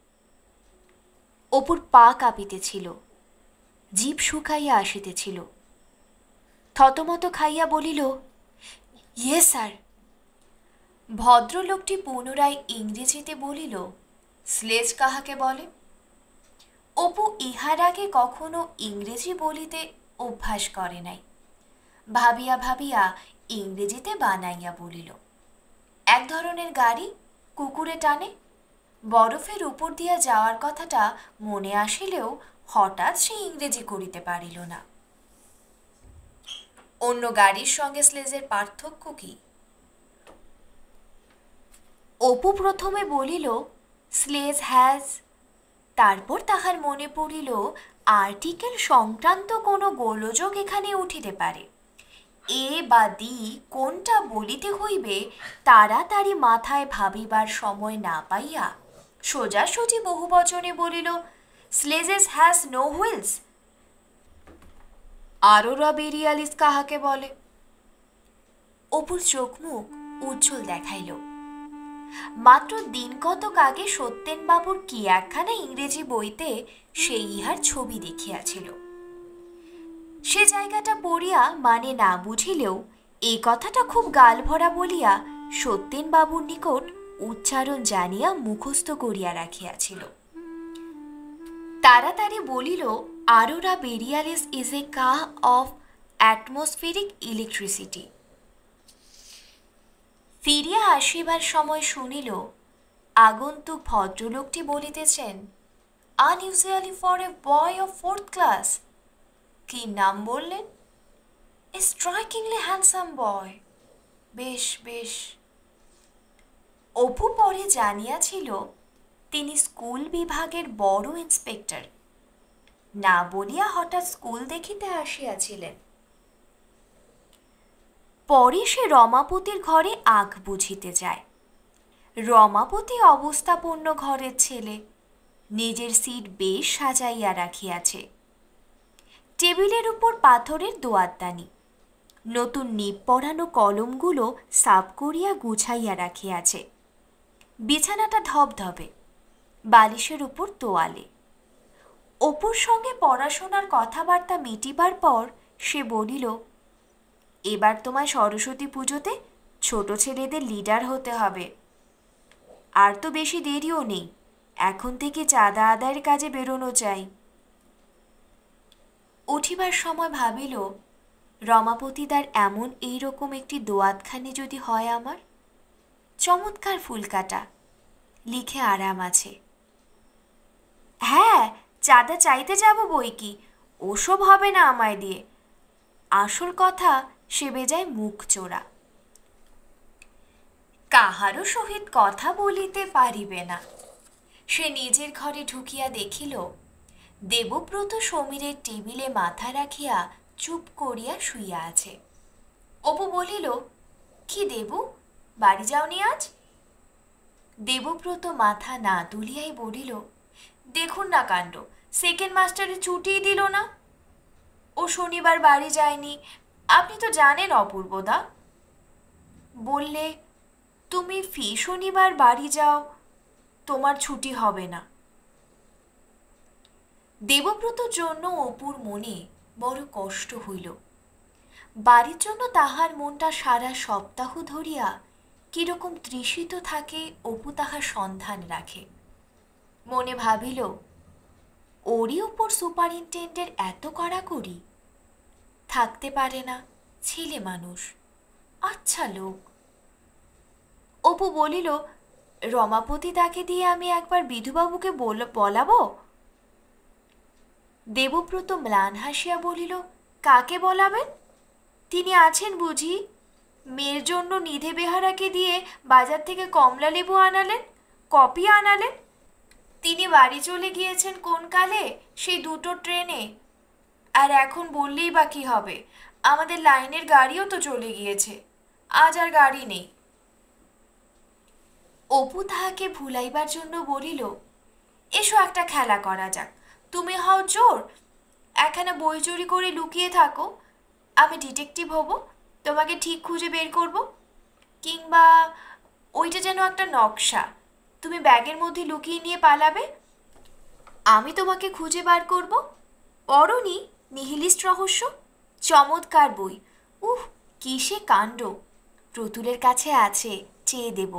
অপুর পা কাঁপিতেছিল, জিভ শুকাইয়া আসিতেছিল। থতমত খাইয়া বলিল, ইয়েস স্যার। ভদ্রলোকটি পুনরায় ইংরেজিতে বলিল, স্লেজ কাহাকে বলে? অপু ইহার আগে কখনো ইংরেজি বলিতে অভ্যাস করে নাই। ভাবিয়া ভাবিয়া ইংরেজিতে বানাইয়া বলিল, এক ধরনের গাড়ি, কুকুরে টানে। বরফের উপর দিয়া যাওয়ার কথাটা মনে আসিলেও হঠাৎ সে ইংরেজি করিতে পারিল না। অন্য গাড়ির সঙ্গে স্লেজের পার্থক্য কি? অপু প্রথমে বলিল, স্লেজ হ্যাজ। তারপর তাহার মনে পড়িল আর্টিকেল সংক্রান্ত কোনো গোলযোগ এখানে উঠিতে পারে। এ বা দি কোনটা বলিতে হইবে তাড়াতাড়ি মাথায় ভাবিবার সময় না পাইয়া সোজাসুজি বহুবচনে বলিল, sledges has no wheels. Aurora borealis কাহাকে বলে? অপুর চোখ মুখ উজ্জ্বল দেখাইল। মাত্র দিন কতক আগে সত্যেনবাবুর কি একখানা ইংরেজি বইতে সে ইহার ছবি দেখিয়াছিল। সে জায়গাটা পড়িয়া মানে না বুঝিলেও এই কথাটা খুব গালভরা বলিয়া সত্যেনবাবুর নিকট উচ্চারণ জানিয়া মুখস্থ করিয়া রাখিয়াছিল। তাড়াতাড়ি বলিল, আরোরা বেরিয়ালিস ইজ এ কা অফ অ্যাটমসফেরিক ইলেকট্রিসিটি। ফিরিয়া আসিবার সময় শুনিল আগন্তুক ভদ্রলোকটি বলিতেছেন, unusually for a boy of 4th class. কি নাম বললেন? A strikingly handsome boy. বেশ বেশ। অপু পরে জানিয়াছিল তিনি স্কুল বিভাগের বড় ইন্সপেক্টর। না বলিয়া হঠাৎ স্কুল দেখিতে আসিয়াছিলেন। পরে সে রমাপতির ঘরে আগ বুঝিতে যায়। রমাপতি অবস্থাপন্ন ঘরের ছেলে, নিজের সিট বেশ সাজাইয়া রাখিয়াছে। টেবিলের উপর পাথরের দোয়াতদানি, নতুন নিব পরানো কলমগুলো সাফ করিয়া গুছাইয়া রাখিয়াছে। বিছানাটা ধবধবে, বালিশের উপর তোয়ালে। অপুর সঙ্গে পড়াশোনার কথাবার্তা মিটিবার পর সে বলিল, এবার তোমায় সরস্বতী পুজোতে ছোট ছেলেদের লিডার হতে হবে। আর তো বেশি দেরিও নেই, এখন থেকে চাঁদা আদায়ের কাজে বেরোনো চাই। উঠিবার সময় ভাবিল, রমাপতিদার এমন এইরকম একটি দোয়াতখানি যদি হয় আমার। চমৎকার ফুলকাটা, লিখে আরাম আছে। হ্যাঁ, চাঁদা চাইতে যাব বই কি, ওসব হবে না আমায় দিয়ে। আসল কথা সে বেজায় মুখ চোরা, কাহারও সহিত কথা বলিতে পারিবে না। সে নিজের ঘরে ঢুকিয়া দেখিল দেবব্রত সমীরের টেবিলে মাথা রাখিয়া চুপ করিয়া শুইয়া আছে। অপু বলিল, কি দেবু, বাড়ি যাওনি আজ? দেবব্রত মাথা না তুলিয়াই বলিল, দেখুন না কাণ্ড, সেকেন্ড মাস্টারে ছুটিই দিল না। ও শনিবার বাড়ি যায়নি, আপনি তো জানেন অপূর্বদা। বললে, তুমি ফি শনিবার বাড়ি যাও, তোমার ছুটি হবে না। দেবব্রতর জন্য অপুর মনে বড় কষ্ট হইল। বাড়ির জন্য তাহার মনটা সারা সপ্তাহ ধরিয়া কিরকম তৃষিত থাকে অপু তাহার সন্ধান রাখে। মনে ভাবিল, ওরই উপর সুপারিনটেন্ডেন্টের এত কড়াকড়ি। থাকতে পারে না, ছেলে মানুষ, আচ্ছা লোক। অপু বলিল, রমাপতি তাকে দিয়ে আমি একবার বিধুবাবুকে বলাবো? দেবব্রত ম্লান হাসিয়া বলিল, কাকে বলাবেন? তিনি আছেন বুঝি? মেয়ের জন্য নিধে বেহারাকে দিয়ে বাজার থেকে কমলা লেবু আনালেন, কপি আনালেন। তিনি বাড়ি চলে গিয়েছেন কোন কালে, সেই 2টো ট্রেনে। আর এখন বললেই বা কি হবে, আমাদের লাইনের গাড়িও তো চলে গিয়েছে, আজ আর গাড়ি নেই। অপু তাহাকে ভুলাইবার জন্য বলিল, এসো একটা খেলা করা যাক। তুমি হও চোর, একখানা বই চুরি করে লুকিয়ে থাকো, আমি ডিটেকটিভ হব, তোমাকে ঠিক খুঁজে বের করব। কিংবা ওইটা যেন একটা নকশা, তুমি ব্যাগের মধ্যে লুকিয়ে নিয়ে পালাবে, আমি তোমাকে খুঁজে বার করব। পড়োনি নিহিলিস্ট রহস্য? চমৎকার বই। কি সে কাণ্ড, প্রতুলের কাছে আছে, চেয়ে দেব।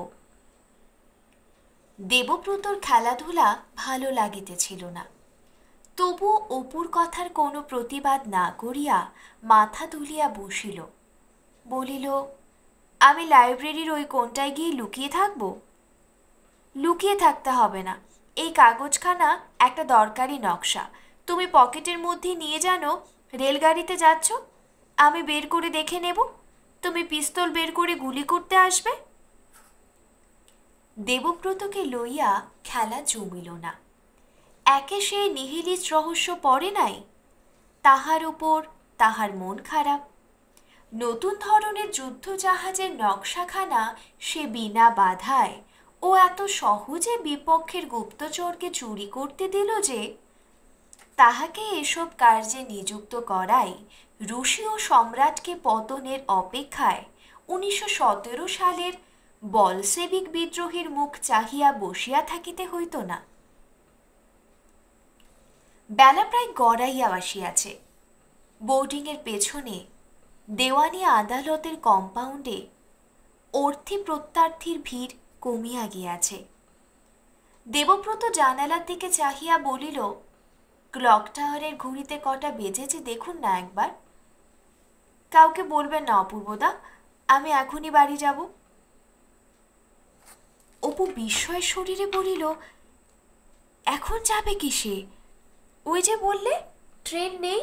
দেবব্রতর খেলাধুলা ভালো লাগিতেছিল না, তবু অপুর কথার কোনো প্রতিবাদ না করিয়া মাথা তুলিয়া বসিল। বলিল, আমি লাইব্রেরির ওই কোণটায় গিয়ে লুকিয়ে থাকব? লুকিয়ে থাকতে হবে না, এই কাগজখানা একটা দরকারি নকশা, তুমি পকেটের মধ্যে নিয়ে জানো রেলগাড়িতে যাচ্ছ, আমি বের করে দেখে নেব, তুমি পিস্তল বের করে গুলি করতে আসবে। দেবব্রতকে লইয়া খেলা জমিল না। একে সে নিহিলিস্ট রহস্য পড়ে নাই, তাহার উপর তাহার মন খারাপ। নতুন ধরনের যুদ্ধ জাহাজের নকশাখানা সে বিনা বাধায় ও এত সহজে বিপক্ষের গুপ্তচরকে চুরি করতে দিল যে তাহাকে এসব কার্যে নিযুক্ত করাই রুশীয় সম্রাটকে পতনের অপেক্ষায় 1917 সালের বলসেবিক বিদ্রোহীর মুখ চাহিয়া বসিয়া থাকিতে হইত না। বেলা প্রায় গড়াইয়া আসিয়াছে। বোর্ডিংয়ের পেছনে দেওয়ানি আদালতের কম্পাউন্ডে অর্থী প্রত্যার্থীর ভিড় কমিয়া গিয়াছে। দেবব্রত জানালার দিকে চাহিয়া বলিল, ক্লক টাওয়ারের ঘড়িতে কটা বেজেছে দেখুন না একবার। কাউকে বলবেন না অপূর্বদা, আমি এখনই বাড়ি যাব। অপু বিস্ময়ের শরীরে বলিল, এখন যাবে কিসে? ওই যে বললে ট্রেন নেই।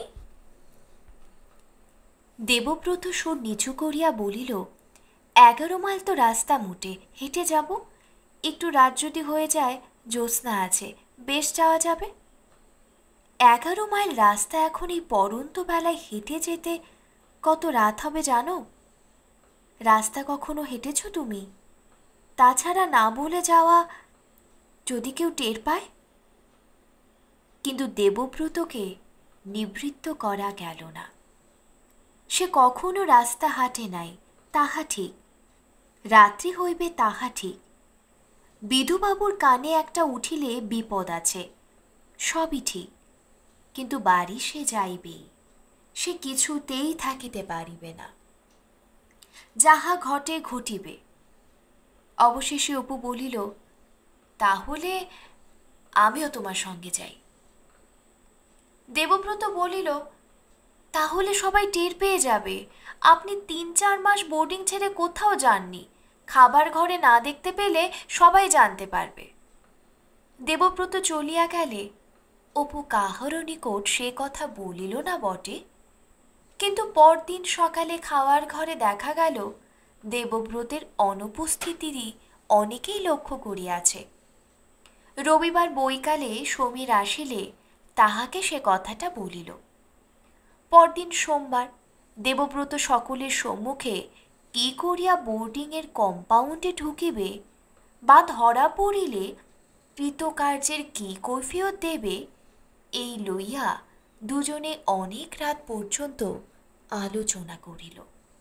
দেবব্রত সুর নিচু করিয়া বলিল, 11 মাইল তো রাস্তা মুটে, হেঁটে যাব। একটু রাত যদি হয়ে যায়, জ্যোৎস্না আছে, বেশ যাওয়া যাবে। 11 মাইল রাস্তা এখন এই পড়ন্ত বেলায় হেঁটে যেতে কত রাত হবে জানো? রাস্তা কখনো হেঁটেছ তুমি? তাছাড়া না বলে যাওয়া, যদি কেউ টের পায়। কিন্তু দেবব্রতকে নিবৃত্ত করা গেল না। সে কখনো রাস্তা হাঁটে নাই, তাহা ঠিক। রাত্রি হইবে, তাহা ঠিক। বিধুবাবুর কানে একটা উঠিলে বিপদ আছে, সবই ঠিক। কিন্তু বাড়ি সে যাইবেই, সে কিছুতেই থাকিতে পারিবে না। যাহা ঘটে ঘটিবে। অবশেষে অপু বলিল, তাহলে আমিও তোমার সঙ্গে যাই। দেবব্রত বলিল, তাহলে সবাই টের পেয়ে যাবে আপনি 3-4 মাস বোর্ডিং ছেড়ে কোথাও যাননি। খাবার ঘরে না দেখতে পেলে সবাই জানতে পারবে। দেবব্রত চলিয়া গেলে অপু কাহারও নিকট সে কথা বলিল না বটে, কিন্তু পরদিন সকালে খাওয়ার ঘরে দেখা গেল দেবব্রতের অনুপস্থিতিরই অনেকেই লক্ষ্য করিয়াছে। রবিবার বৈকালে সমীর আসিলে তাহাকে সে কথাটা বলিল। পরদিন সোমবার দেবব্রত সকলের সম্মুখে কি করিয়া বোর্ডিংয়ের কম্পাউন্ডে ঢুকিবে বা ধরা পড়িলে কৃতকার্যের কি কৈফিয়ত দেবে, এই লইয়া দুজনে অনেক রাত পর্যন্ত আলোচনা করিল।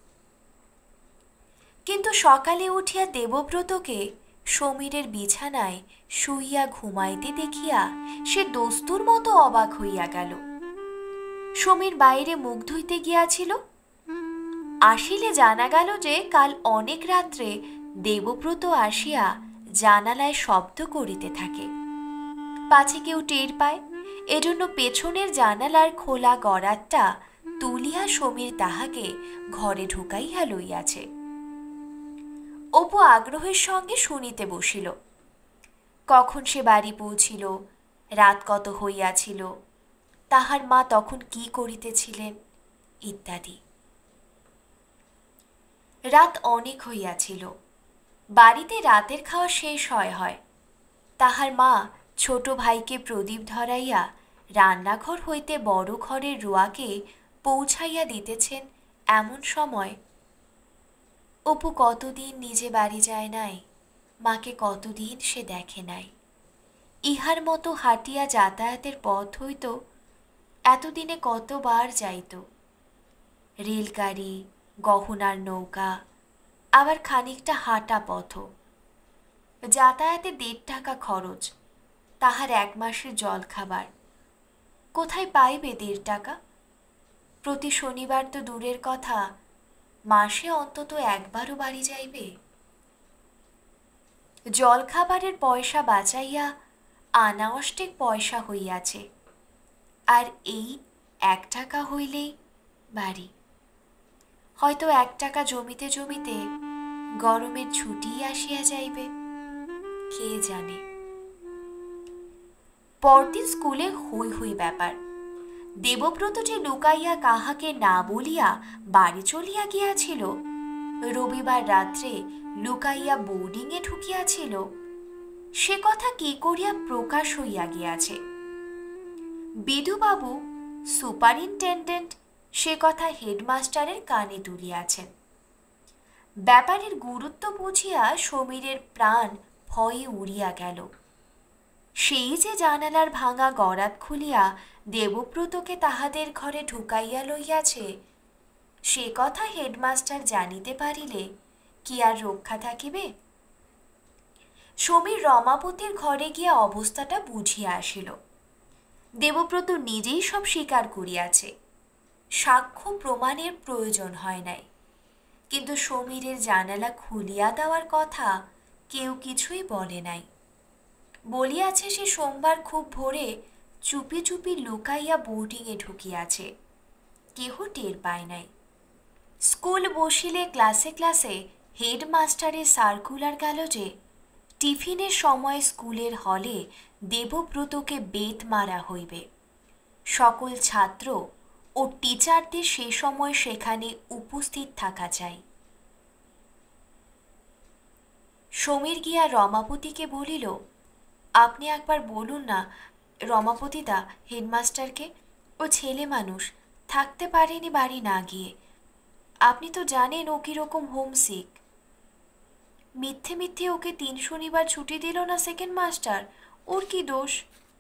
কিন্তু সকালে উঠিয়া দেবব্রতকে সমীরের বিছানায় শুইয়া ঘুমাইতে দেখিয়া সে দস্তুর মতো অবাক হইয়া গেল। সমীর বাইরে মুখ ধুইতে গিয়াছিল। আসিলে জানা গেল যে কাল অনেক রাত্রে দেবব্রত আসিয়া জানালায় শব্দ করিতে থাকে। পাছে কেউ টের পায়, এজন্য পেছনের জানালার খোলা গড়াতটা তুলিয়া সমীর তাহাকে ঘরে ঢুকাইয়া লইয়াছে। অপু আগ্রহের সঙ্গে শুনিতে বসিল। কখন সে বাড়ি পৌঁছিল, রাত কত হইয়াছিল, তাহার মা তখন কি করিতেছিলেন, ইত্যাদি। রাত অনেক হইয়াছিল। বাড়িতে রাতের খাওয়া শেষ হয়। তাহার মা ছোট ভাইকে প্রদীপ ধরাইয়া রান্নাঘর হইতে বড় ঘরের রোয়াকে পৌঁছাইয়া দিতেছেন এমন সময় অপু কতদিন নিজে বাড়ি যায় নাই, মাকে কতদিন সে দেখে নাই। ইহার মতো হাঁটিয়া যাতায়াতের পথ হইত এতদিনে কতবার যাইত। রেলগাড়ি, গহনার নৌকা, আবার খানিকটা হাঁটা পথ। যাতায়াতে 1.5 টাকা খরচ, তাহার 1 মাসের জল খাবার। কোথায় পাইবে 1.5 টাকা? প্রতি শনিবার তো দূরের কথা, মাসে অন্তত একবারও বাড়ি যাইবে। জল খাবারের পয়সা বাঁচাইয়া আনাওষ্টেক পয়সা হইয়াছে, আর এই 1 টাকা হইলেই বাড়ি। হয়তো 1 টাকা জমিতে জমিতে গরমের ছুটি আসিয়া যাইবে, কে জানে। পরদিন স্কুলে হই হই ব্যাপার। দেবব্রত যে লুকাইয়া কাহাকে না বলিয়া বাড়ি চলিয়া গিয়াছিল, রবিবার রাত্রে লুকাইয়া বোর্ডিংয়ে ঢুকিয়াছিল, সে কথা কি করিয়া প্রকাশ হইয়া গিয়াছে। বিধুবাবু সুপারিনটেন্ডেন্ট সে কথা হেডমাস্টারের কানে তুলিয়াছেন। ব্যাপারের গুরুত্ব বুঝিয়া সমীরের প্রাণ ভয়ে উড়িয়া গেল। সেই যে জানালার ভাঙা গরাত খুলিয়া দেবব্রতকে তাহাদের ঘরে ঢুকাইয়া লইয়াছে, সে কথা হেডমাস্টার জানিতে পারিলে কি আর রক্ষা থাকিবে? সমীর রমাপতির ঘরে গিয়া অবস্থাটা বুঝিয়া আসিল। দেবব্রত নিজেই সব স্বীকার করিয়াছে, সাক্ষ্য প্রমাণের প্রয়োজন হয় নাই। কিন্তু সমীরের জানালা খুলিয়া দেওয়ার কথা কেউ কিছুই বলে নাই। বলিয়াছে সে সোমবার খুব ভোরে চুপি চুপি লুকাইয়া বোর্ডিংয়ে ঢুকিয়াছে, কেহ টের পায় নাই। স্কুল বসিলে ক্লাসে ক্লাসে হেডমাস্টারের সার্কুলার গেল যে টিফিনের সময় স্কুলের হলে দেবব্রতকে বেত মারা হইবে। সকল ছাত্র ও টিচারদের সে সময় সেখানে উপস্থিত থাকা চাই। সমীর গিয়া রমাপতিকে বলিল, আপনি একবার বলুন না রমাপতিদা হেডমাস্টারকে, ও ছেলে মানুষ, থাকতে পারেনি বাড়ি না গিয়ে। আপনি তো জানেন ও কীরকম হোমসিক। মিথ্যে মিথ্যে ওকে 3 শনিবার ছুটি দিল না সেকেন্ড মাস্টার, ওর কি দোষ?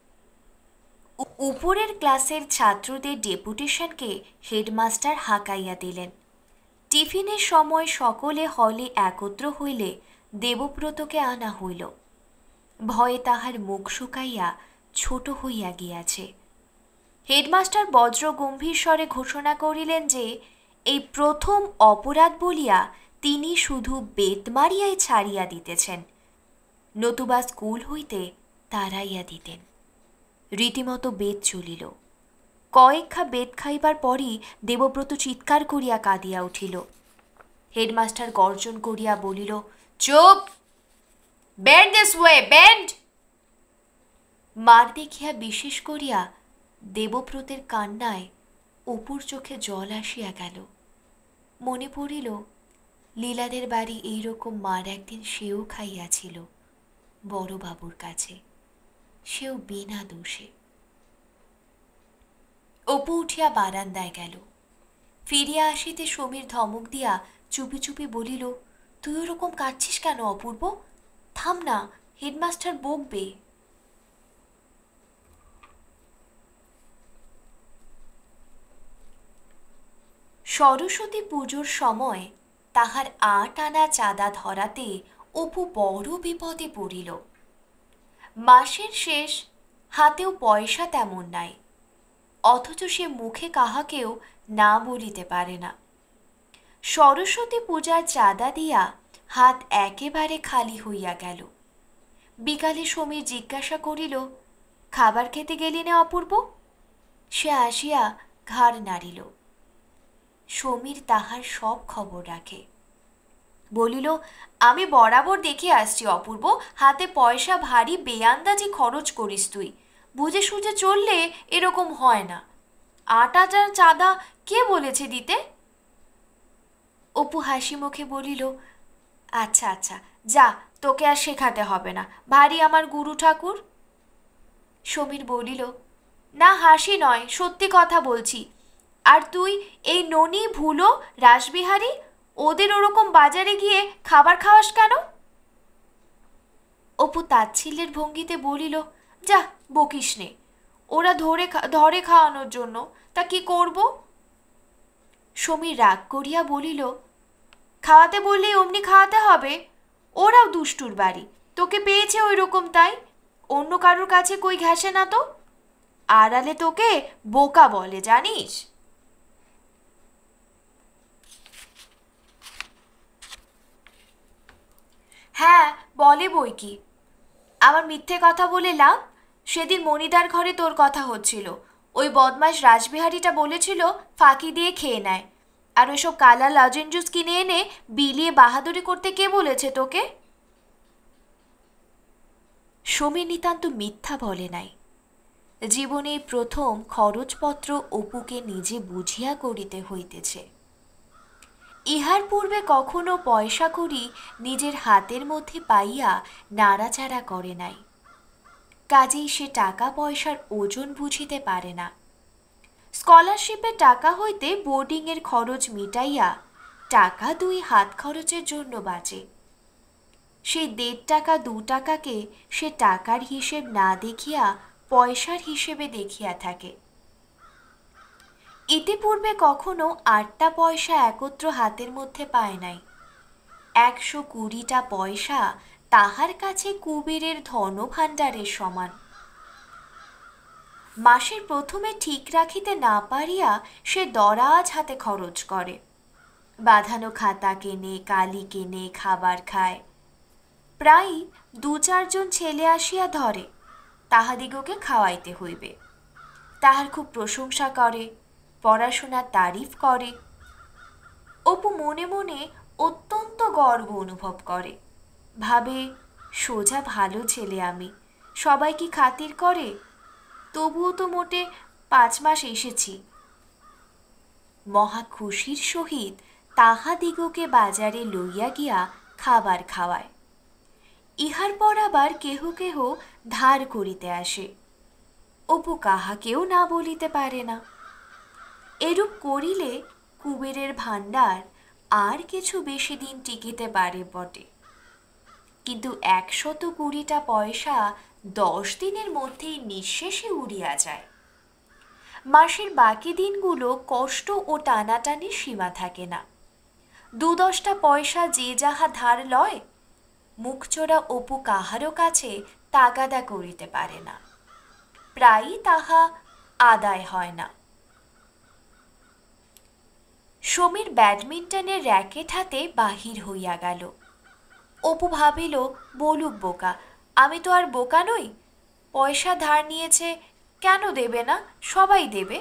উপরের ক্লাসের ছাত্রদের ডেপুটেশনকে হেডমাস্টার হাঁকাইয়া দিলেন। টিফিনের সময় সকলে হলে একত্র হইলে দেবব্রতকে আনা হইল। ভয়ে তাহার মুখ শুকাইয়া ছোট হইয়া গিয়াছে। হেডমাস্টার বজ্র গম্ভীর স্বরে ঘোষণা করিলেন যে এই প্রথম অপরাধ বলিয়া তিনি শুধু বেত মারিয়াই ছাড়িয়া দিতেছেন, নতুবা স্কুল হইতে তাড়াইয়া দিতেন। রীতিমতো বেত চলিল। কয়েকখা বেত খাইবার পরই দেবব্রত চিৎকার করিয়া কাঁদিয়া উঠিল। হেডমাস্টার গর্জন করিয়া বলিল, চুপ! Bend this way, bend! মার দেখিয়া বিশেষ করিয়া দেবব্রতের কান্নায় অপুর চোখে জল আসিয়া গেল। মনে পড়িল লীলাদের বাড়ি এইরকম মার একদিন সেও খাইয়াছিল বড়বাবুর কাছে, সেও বিনা দোষে। অপু উঠিয়া বারান্দায় গেল। ফিরিয়া আসিতে সমীর ধমক দিয়া চুপি চুপি বলিল, তুই ওরকম কাঁদছিস কেন অপূর্ব? থাম না, হেডমাস্টার বকবে। সরস্বতী পুজোর সময় তাহার 8 আনা চাঁদা ধরাতে অপু বড় বিপদে পড়িল। মাসের শেষ, হাতেও পয়সা তেমন নাই, অথচ সে মুখে কাহাকেও না বলিতে পারে না। সরস্বতী পূজার চাঁদা দিয়া হাত একেবারে খালি হইয়া গেল। বিকালে সমীর জিজ্ঞাসা করিল, খাবার খেতে গেলি না অপূর্ব? সে আসিয়া ঘাড় নাড়িল। সমীর তাহার সব খবর রাখে। বলিল, আমি বরাবর দেখে আসছি অপূর্ব, হাতে পয়সা ভারী বেআন্দাজি খরচ করিস তুই। বুঝে সুঝে চললে এরকম হয় না। 8,000 চাঁদা কে বলেছে দিতে? অপু হাসি মুখে বলিল, আচ্ছা আচ্ছা, যা, তোকে আর শেখাতে হবে না, ভারী আমার গুরু ঠাকুর। সমীর বলিল, না হাসি নয়, সত্যি কথা বলছি। আর তুই এই ননি, ভুলো, রাসবিহারী ওদের ওরকম বাজারে গিয়ে খাবার খাওয়াস কেন? অপু তাচ্ছিল্যের ভঙ্গিতে বলিল, যা, বকিস নে, ওরা ধরে খাওয়ানোর জন্য, তা কি করব? সমীর রাগ করিয়া বলিল, খাওয়াতে বললেই অমনি খাওয়াতে হবে? ওরাও দুষ্টুর বাড়ি, তোকে পেয়েছে ওই রকম, তাই অন্য কারোর কাছে কই ঘেঁষে না তো। আড়ালে তোকে বোকা বলে, জানিস? হ্যাঁ বলে বই কি, আমার মিথ্যে কথা বলে লাভ? সেদিন মণিদার ঘরে তোর কথা হচ্ছিল, ওই বদমাস রাসবিহারীটা বলেছিল ফাঁকি দিয়ে খেয়ে নেয়। আর ওইসব কালা লজেঞ্জুস কিনে এনে বিলিয়ে বাহাদুরি করতে কে বলেছে তোকে? সমীর নিতান্ত মিথ্যা বলে নাই। জীবনে প্রথম খরচপত্র অপুকে নিজে বুঝিয়া করিতে হইতেছে। ইহার পূর্বে কখনো পয়সা করি নিজের হাতের মধ্যে পাইয়া নাড়াচাড়া করে নাই। কাজেই সে টাকা পয়সার ওজন বুঝিতে পারে না। স্কলারশিপের টাকা হইতে বোর্ডিংয়ের খরচ মিটাইয়া টাকা 2 হাত খরচের জন্য বাঁচে। সেই 1.5 টাকা 2 টাকাকে সে টাকার হিসেব না দেখিয়া পয়সার হিসেবে দেখিয়া থাকে। ইতিপূর্বে কখনো 8টা পয়সা একত্র হাতের মধ্যে পায় নাই। 120টা পয়সা তাহার কাছে কুবেরের ধনভাণ্ডারের সমান। মাসের প্রথমে ঠিক রাখিতে না পারিয়া সে দরাজ হাতে খরচ করে, বাঁধানো খাতা কেনে, কালি কেনে, খাবার খায়। প্রায়ই 2-4 জন ছেলে আসিয়া ধরে, তাহাদিগকে খাওয়াইতে হইবে। তাহার খুব প্রশংসা করে, পড়াশোনার তারিফ করে। অপু মনে মনে অত্যন্ত গর্ব অনুভব করে, ভাবে সোজা ভালো ছেলে আমি, সবাই কি খাতির করে, তবুও তো মোটে 5 মাস এসেছি। মহা খুশির সহিত তাহাদিগকে বাজারে লইয়া গিয়া খাবার খাওয়ায়। ইহার পর আবার কেহ কেহ ধার করিতে আসে, অপু কাহাকেও না বলিতে পারে না। এরূপ করিলে কুবেরের ভাণ্ডার আর কিছু বেশি দিন টিকিতে পারে বটে, কিন্তু 120টা পয়সা 10 দিনের মধ্যেই নিঃশেষে উড়িয়া যায়। মাসের বাকি দিনগুলো কষ্ট ও টানাটানির সীমা থাকে না। 2-10টা পয়সা যে যাহা ধার লয়, মুখচোরা অপু কাহারও কাছে তাগাদা করিতে পারে না, প্রায়ই তাহা আদায় হয় না। সমীর ব্যাডমিন্টনের র্যাকেট হাতে বাহির হইয়া গেল। অপু ভাবিল, বলুক বোকা, আমি তো আর বোকা নই, পয়সা ধার নিয়েছে, কেন দেবে না, সবাই দেবে।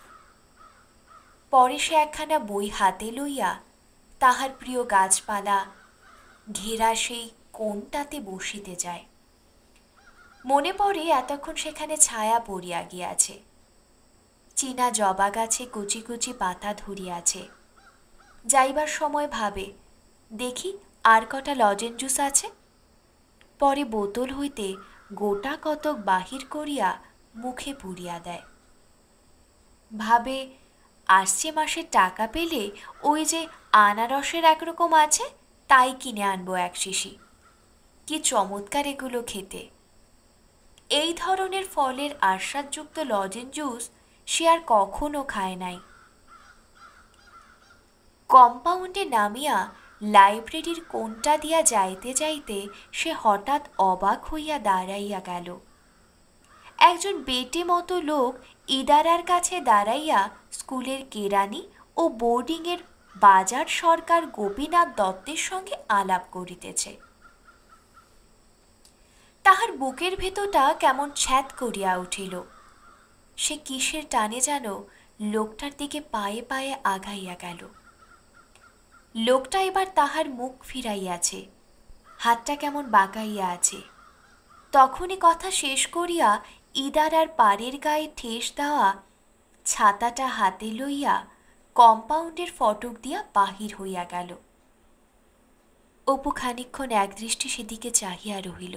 পরে সে একখানা বই হাতে লইয়া তাহার প্রিয় গাছপালা ঘেরা সেই কোণটাতে বসিতে যায়। মনে পড়ে এতক্ষণ সেখানে ছায়া পড়িয়া গিয়াছে, চীনা জবা গাছে কুচি কুচি পাতা ধরিয়াছে। যাইবার সময় ভাবে, দেখি আর কটা লজেন জুস আছে। পরে বোতল হইতে গোটা কতক বাহির করিয়া মুখে পুরিয়া দেয়। ভাবে, আসছে মাসে টাকা পেলে ওই যে আনারসের একরকম আছে, তাই কিনে আনবো 1 শিশি। কি চমৎকার এগুলো খেতে। এই ধরনের ফলের আস্বাদযুক্ত লজেন জুস সে আর কখনো খায় নাই। কম্পাউন্ডে নামিয়া লাইব্রেরির কোণটা দিয়া যাইতে যাইতে সে হঠাৎ অবাক হইয়া দাঁড়াইয়া গেল। একজন বেটে মতো লোক ইদারার কাছে দাঁড়াইয়া স্কুলের কেরানি ও বোর্ডিংয়ের বাজার সরকার গোপীনাথ দত্তের সঙ্গে আলাপ করিতেছে। তাহার বুকের ভেতরটা কেমন ছ্যাদ করিয়া উঠিল। সে কিসের টানে যেন লোকটার দিকে পায়ে পায়ে আগাইয়া গেল। লোকটা এবার তাহার মুখ ফিরাইয়াছে, হাতটা কেমন বাঁকাইয়া আছে। তখনই কথা শেষ করিয়া ইদারার পাড়ের গায়ে ঠেস দেওয়া ছাতাটা হাতে লইয়া কম্পাউন্ডের ফটক দিয়া বাহির হইয়া গেল। অপু খানিকক্ষণ একদৃষ্টি সেদিকে চাহিয়া রহিল।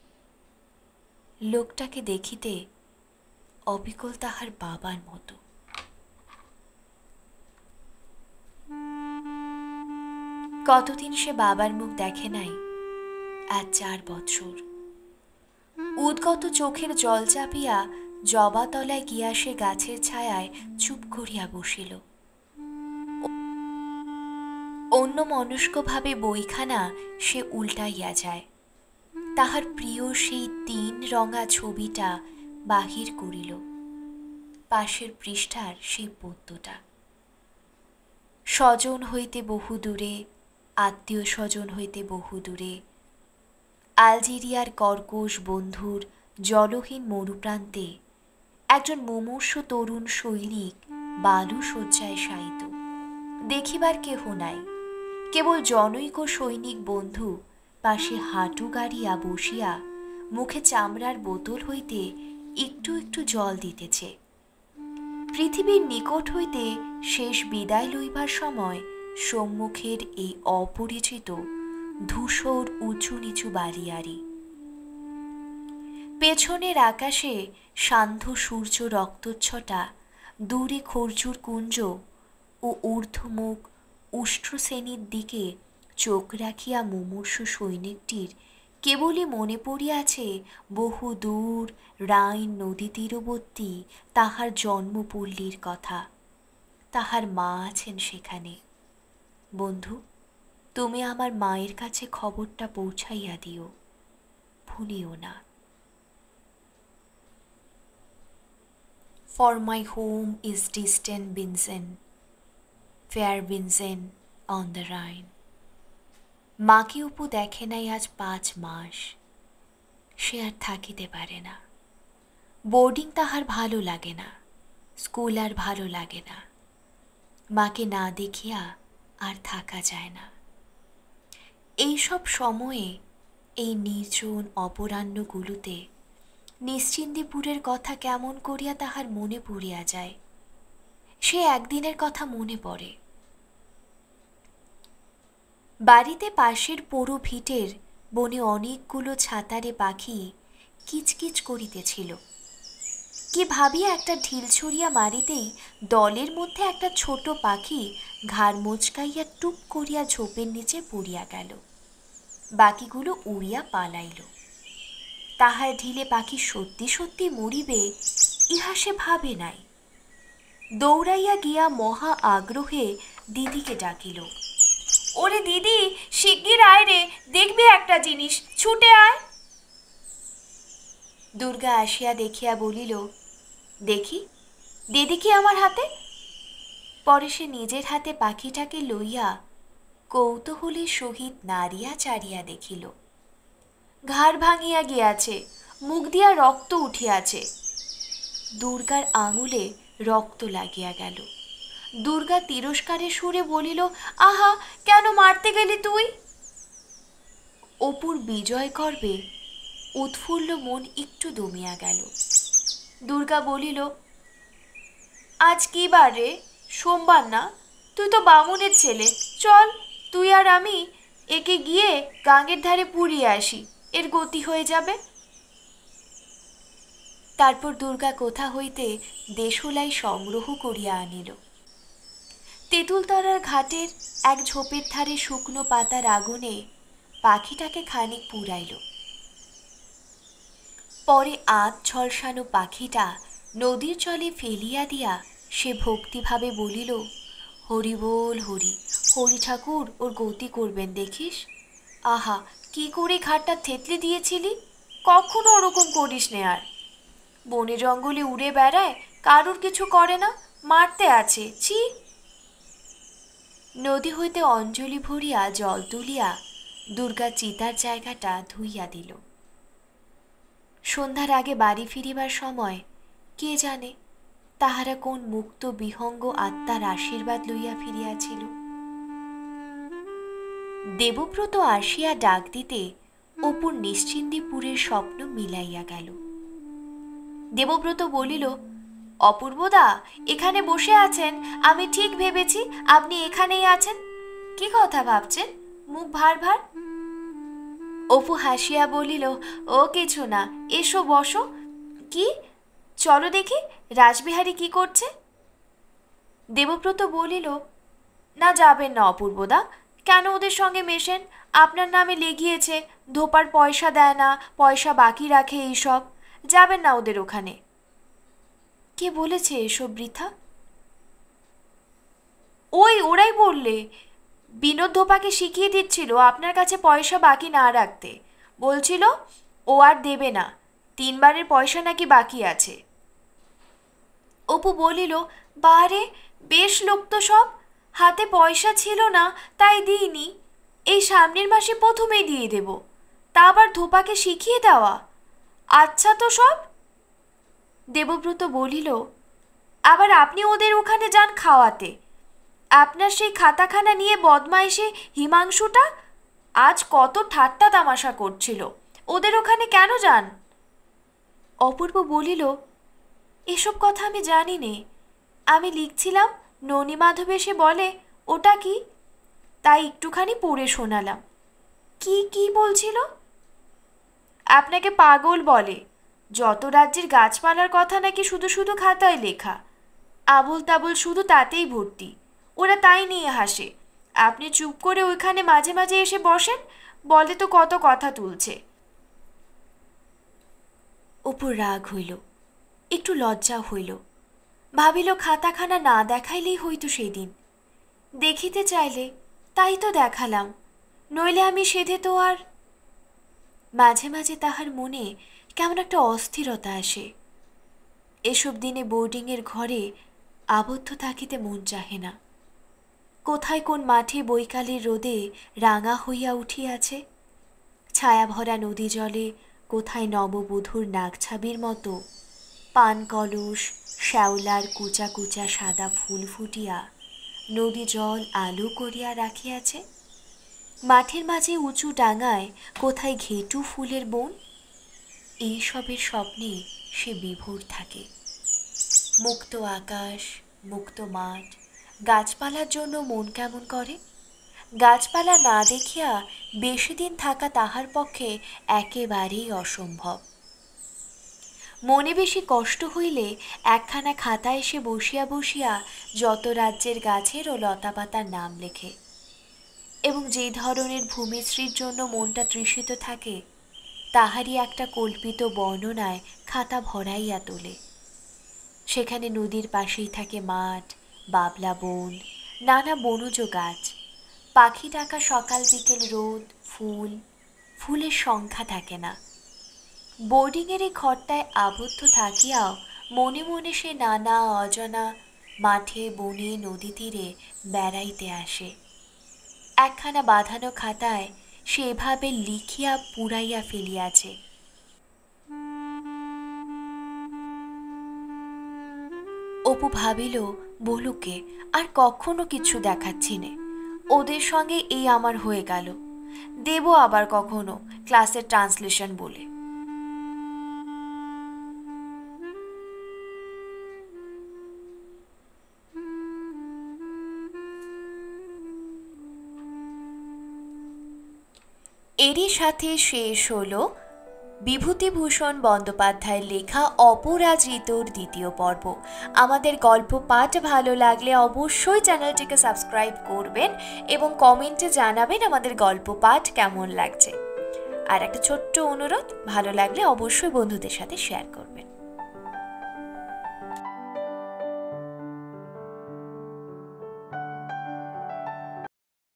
লোকটাকে দেখিতে অবিকল তাহার বাবার মতো। কতদিন সে বাবার মুখ দেখে নাই, আজ 4 বৎসর। উদ্গত চোখের জল চাপিয়া জবাতলায় গিয়া সে গাছের ছায়ায় চুপ করিয়া বসিল। অন্য মনস্কভাবে বইখানা সে উল্টাইয়া যায়। তাহার প্রিয় সেই 3 রঙা ছবিটা বাহির করিল, পাশের পৃষ্ঠার সেই পদ্যটা। স্বজন হইতে বহু দূরে, আত্মীয় স্বজন হইতে বহু দূরে, আলজেরিয়ার কর্কশ বন্ধুর জলহীন মরুপ্রান্তে একজন মুমূর্ষু তরুণ সৈনিক বালু শয্যায় শায়িত। দেখিবার কেহ নাই, কেবল জনৈক সৈনিক বন্ধু পাশে হাঁটু গাড়িয়া বসিয়া মুখে চামড়ার বোতল হইতে একটু একটু জল দিতেছে। পৃথিবীর নিকট হইতে শেষ বিদায় লইবার সময় সম্মুখের এই অপরিচিত ধূসর উঁচু নিচু বালিয়ারি। পেছনের আকাশে সান্ধ্য সূর্য রক্তচ্ছটা, দূরে খর্জুর কুঞ্জ ও ঊর্ধ্বমুখ উষ্ট্রশ্রেণীর দিকে চোখ রাখিয়া মুমূর্ষু সৈনিকটির কেবলই মনে পড়িয়াছে বহু দূর রাইন নদী তীরবর্তী তাহার জন্মপল্লীর কথা। তাহার মা আছেন সেখানে। বন্ধু, তুমি আমার মায়ের কাছে খবরটা পৌঁছাইয়া দিও, ভুলিও না। For my home is distant Binzen, fair Binzen on the Rhine. মাকে অপু দেখে নাই আজ 5 মাস। সে আর থাকিতে পারে না। বোর্ডিং তাহার ভালো লাগে না, স্কুল আর ভালো লাগে না। মাকে না দেখিয়া আর থাকা যায় না। এইসব সময়ে এই নির্জন অপরাহ্নগুলোতে নিশ্চিন্দিপুরের কথা কেমন করিয়া তাহার মনে পড়িয়া যায়। সে একদিনের কথা মনে পড়ে। বাড়িতে পাশের পোড়ো ভিটের বনে অনেকগুলো ছাতারে পাখি কিচকিচ করিতেছিল। কি ভাবিয়া একটা ঢিল ছড়িয়া মারিতেই দলের মধ্যে একটা ছোট পাখি ঘাড় মোচকাইয়া টুপ করিয়া ঝোপের নিচে পড়িয়া গেল। বাকিগুলো উড়িয়া পালাইল। তাহার ঢিলে পাখি সত্যি সত্যি মরিবে ইহা সে ভাবে নাই। দৌড়াইয়া গিয়া মহা আগ্রহে দিদিকে ডাকিল। ওরে দিদি, শিগগির আয় রে, দেখবি একটা জিনিস, ছুটে আয়। দুর্গা আসিয়া দেখিয়া বলিল, দেখি দিদি কি আমার হাতে? পরে সে নিজের হাতে পাখিটাকে লইয়া কৌতূহলের সহিত নাড়িয়া চাড়িয়া দেখিল। ঘাড় ভাঙিয়া গিয়াছে, মুখ দিয়া রক্ত উঠিয়াছে। দুর্গার আঙুলে রক্ত লাগিয়া গেল। দুর্গা তিরস্কারের সুরে বলিল, আহা, কেন মারতে গেলি তুই? অপুর বিজয় গর্বে উৎফুল্ল মন একটু দমিয়া গেল। দুর্গা বলিল, আজ কি বার রে? সোমবার না? তুই তো বামুনের ছেলে, চল তুই আর আমি একে গিয়ে গাঙের ধারে পুড়িয়ে আসি, এর গতি হয়ে যাবে। তারপর দুর্গা কোথা হইতে দেশলাই সংগ্রহ করিয়া আনিল। তেঁতুলতলার ঘাটের এক ঝোপের ধারে শুকনো পাতার আগুনে পাখিটাকে খানিক পুড়াইল। পরে আধ ঝলসানো পাখিটা নদীর জলে ফেলিয়া দিয়া সে ভক্তিভাবে বলিল, হরি বল হরি, হরি ঠাকুর ওর গতি করবেন দেখিস। আহা, কি করে ঘাটটা থেতলে দিয়েছিলি, কখনো ওরকম করিস নে আর। বনে জঙ্গলে উড়ে বেড়ায়, কারুর কিছু করে না, মারতে আছে, ছি। নদী হইতে অঞ্জলি ভরিয়া জল তুলিয়া দুর্গা চিতার জায়গাটা ধুইয়া দিল। সন্ধ্যার আগে বাড়ি ফিরিবার সময় কে জানে তাহারা কোন মুক্ত বিহঙ্গ আত্মার আশীর্বাদ লইয়া ফিরিয়াছিল। দেবব্রত আসিয়া ডাক দিতে অপুর নিশ্চিন্দিপুরের স্বপ্ন মিলাইয়া গেল। দেবব্রত বলিল, অপূর্বদা এখানে বসে আছেন, আমি ঠিক ভেবেছি আপনি এখানেই আছেন। কি কথা ভাবছেন, মুখ ভার ভার? অপু হাসিয়া বলিল, ও কিছু না, এসো বসো। কি, চলো দেখি রাসবিহারী কি করছে। দেবব্রত বলিল, না যাবেন না অপূর্বদা, কেন ওদের সঙ্গে মেশেন? আপনার নামে লেগিয়েছে, ধোপার পয়সা দেয় না, পয়সা বাকি রাখে, এইসব। যাবেন না ওদের ওখানে। কে বলেছে এসব বৃথা? ওরাই বললে। বিনোদ ধোপাকে শিখিয়ে দিচ্ছিল আপনার কাছে পয়সা বাকি না রাখতে। বলছিল ও আর দেবে না, 3 বারের পয়সা নাকি বাকি আছে। অপু বলিল, বারে, বেশ লোক তো সব। হাতে পয়সা ছিল না তাই দিইনি, এই সামনের মাসে প্রথমেই দিয়ে দেব। তা আবার ধোপাকে শিখিয়ে দেওয়া, আচ্ছা তো সব। দেবব্রত বলিল, আবার আপনি ওদের ওখানে যান খাওয়াতে। আপনার সেই খাতাখানা নিয়ে বদমাইশে হিমাংশুটা আজ কত ঠাট্টা তামাশা করছিল, ওদের ওখানে কেন যান? অপূর্ব বলিল, এসব কথা আমি জানি নে, আমি লিখছিলাম, ননীমাধব এসে বলে ওটা কি, তাই একটুখানি পড়ে শোনালাম। কি কি বলছিল? আপনাকে পাগল বলে, যত রাজ্যের গাছপালার কথা নাকি শুধু শুধু খাতায় লেখা, আবুল তাবুল শুধু তাতেই ভর্তি, ওরা তাই নিয়ে হাসে। আপনি চুপ করে ওইখানে মাঝে মাঝে এসে বসেন, বলে তো কত কথা তুলছে। অপুর রাগ হইল, একটু লজ্জা হইল। ভাবিল খাতাখানা না দেখাইলেই হইতো সেদিন। দেখিতে চাইলে তাই তো দেখালাম, নইলে আমি সেধে তো আর। মাঝে মাঝে তাহার মনে কেমন একটা অস্থিরতা আসে। এসব দিনে বোর্ডিংয়ের ঘরে আবদ্ধ থাকিতে মন চাহে না। কোথায় কোন মাঠে বৈকালের রোদে রাঙা হইয়া উঠিয়াছে, ছায়া ভরা নদী জলে কোথায় নববধূর নাগছাবির মতো পান কলস শ্যাওলার কুচা কুচা সাদা ফুল ফুটিয়া নদী জল আলো করিয়া রাখিয়াছে, মাঠের মাঝে উঁচু ডাঙায় কোথায় ঘেটু ফুলের বন। এইসবের স্বপ্নে সে বিভোর থাকে। মুক্ত আকাশ, মুক্ত মাঠ, গাছপালার জন্য মন কেমন করে। গাছপালা না দেখিয়া বেশি দিন থাকা তাহার পক্ষে একেবারেই অসম্ভব। মনে বেশি কষ্ট হইলে একখানা খাতায় এসে বসিয়া বসিয়া যত রাজ্যের গাছের ও লতাপাতার নাম লেখে, এবং যে ধরনের ভূমিশ্রীর জন্য মনটা তৃষিত থাকে তাহারই একটা কল্পিত বর্ণনায় খাতা ভরাইয়া তোলে। সেখানে নদীর পাশেই থাকে মাঠ, বাবলা বন, নানা বনজ গাছ, পাখি ডাকা সকাল বিকেল রোদ, ফুল, ফুলের সংখ্যা থাকে না। বোর্ডিংয়ের এই ঘরটায় আবদ্ধ থাকিয়াও মনে মনে সে নানা অজানা মাঠে বনে নদী তীরে বেড়াইতে আসে। একখানা বাঁধানো খাতায় সে এভাবে লিখিয়া পুড়াইয়া ফেলিয়াছে। অপু ভাবিল, বলুকে আর কখনো কিছু দেখাচ্ছি নে, ওদের সঙ্গে এই আমার হয়ে গেল, দেব আবার কখনো ক্লাসের ট্রান্সলেশন বলে। এরই সাথে শেষ হলো বিভূতিভূষণ বন্দ্যোপাধ্যায়ের লেখা অপরাজিতর দ্বিতীয় পর্ব। আমাদের গল্প পাঠ ভালো লাগলে অবশ্যই চ্যানেলটিকে সাবস্ক্রাইব করবেন এবং কমেন্টে জানাবেন আমাদের গল্প পাঠ কেমন লাগছে। আর একটা ছোট্ট অনুরোধ, ভালো লাগলে অবশ্যই বন্ধুদের সাথে শেয়ার করবেন।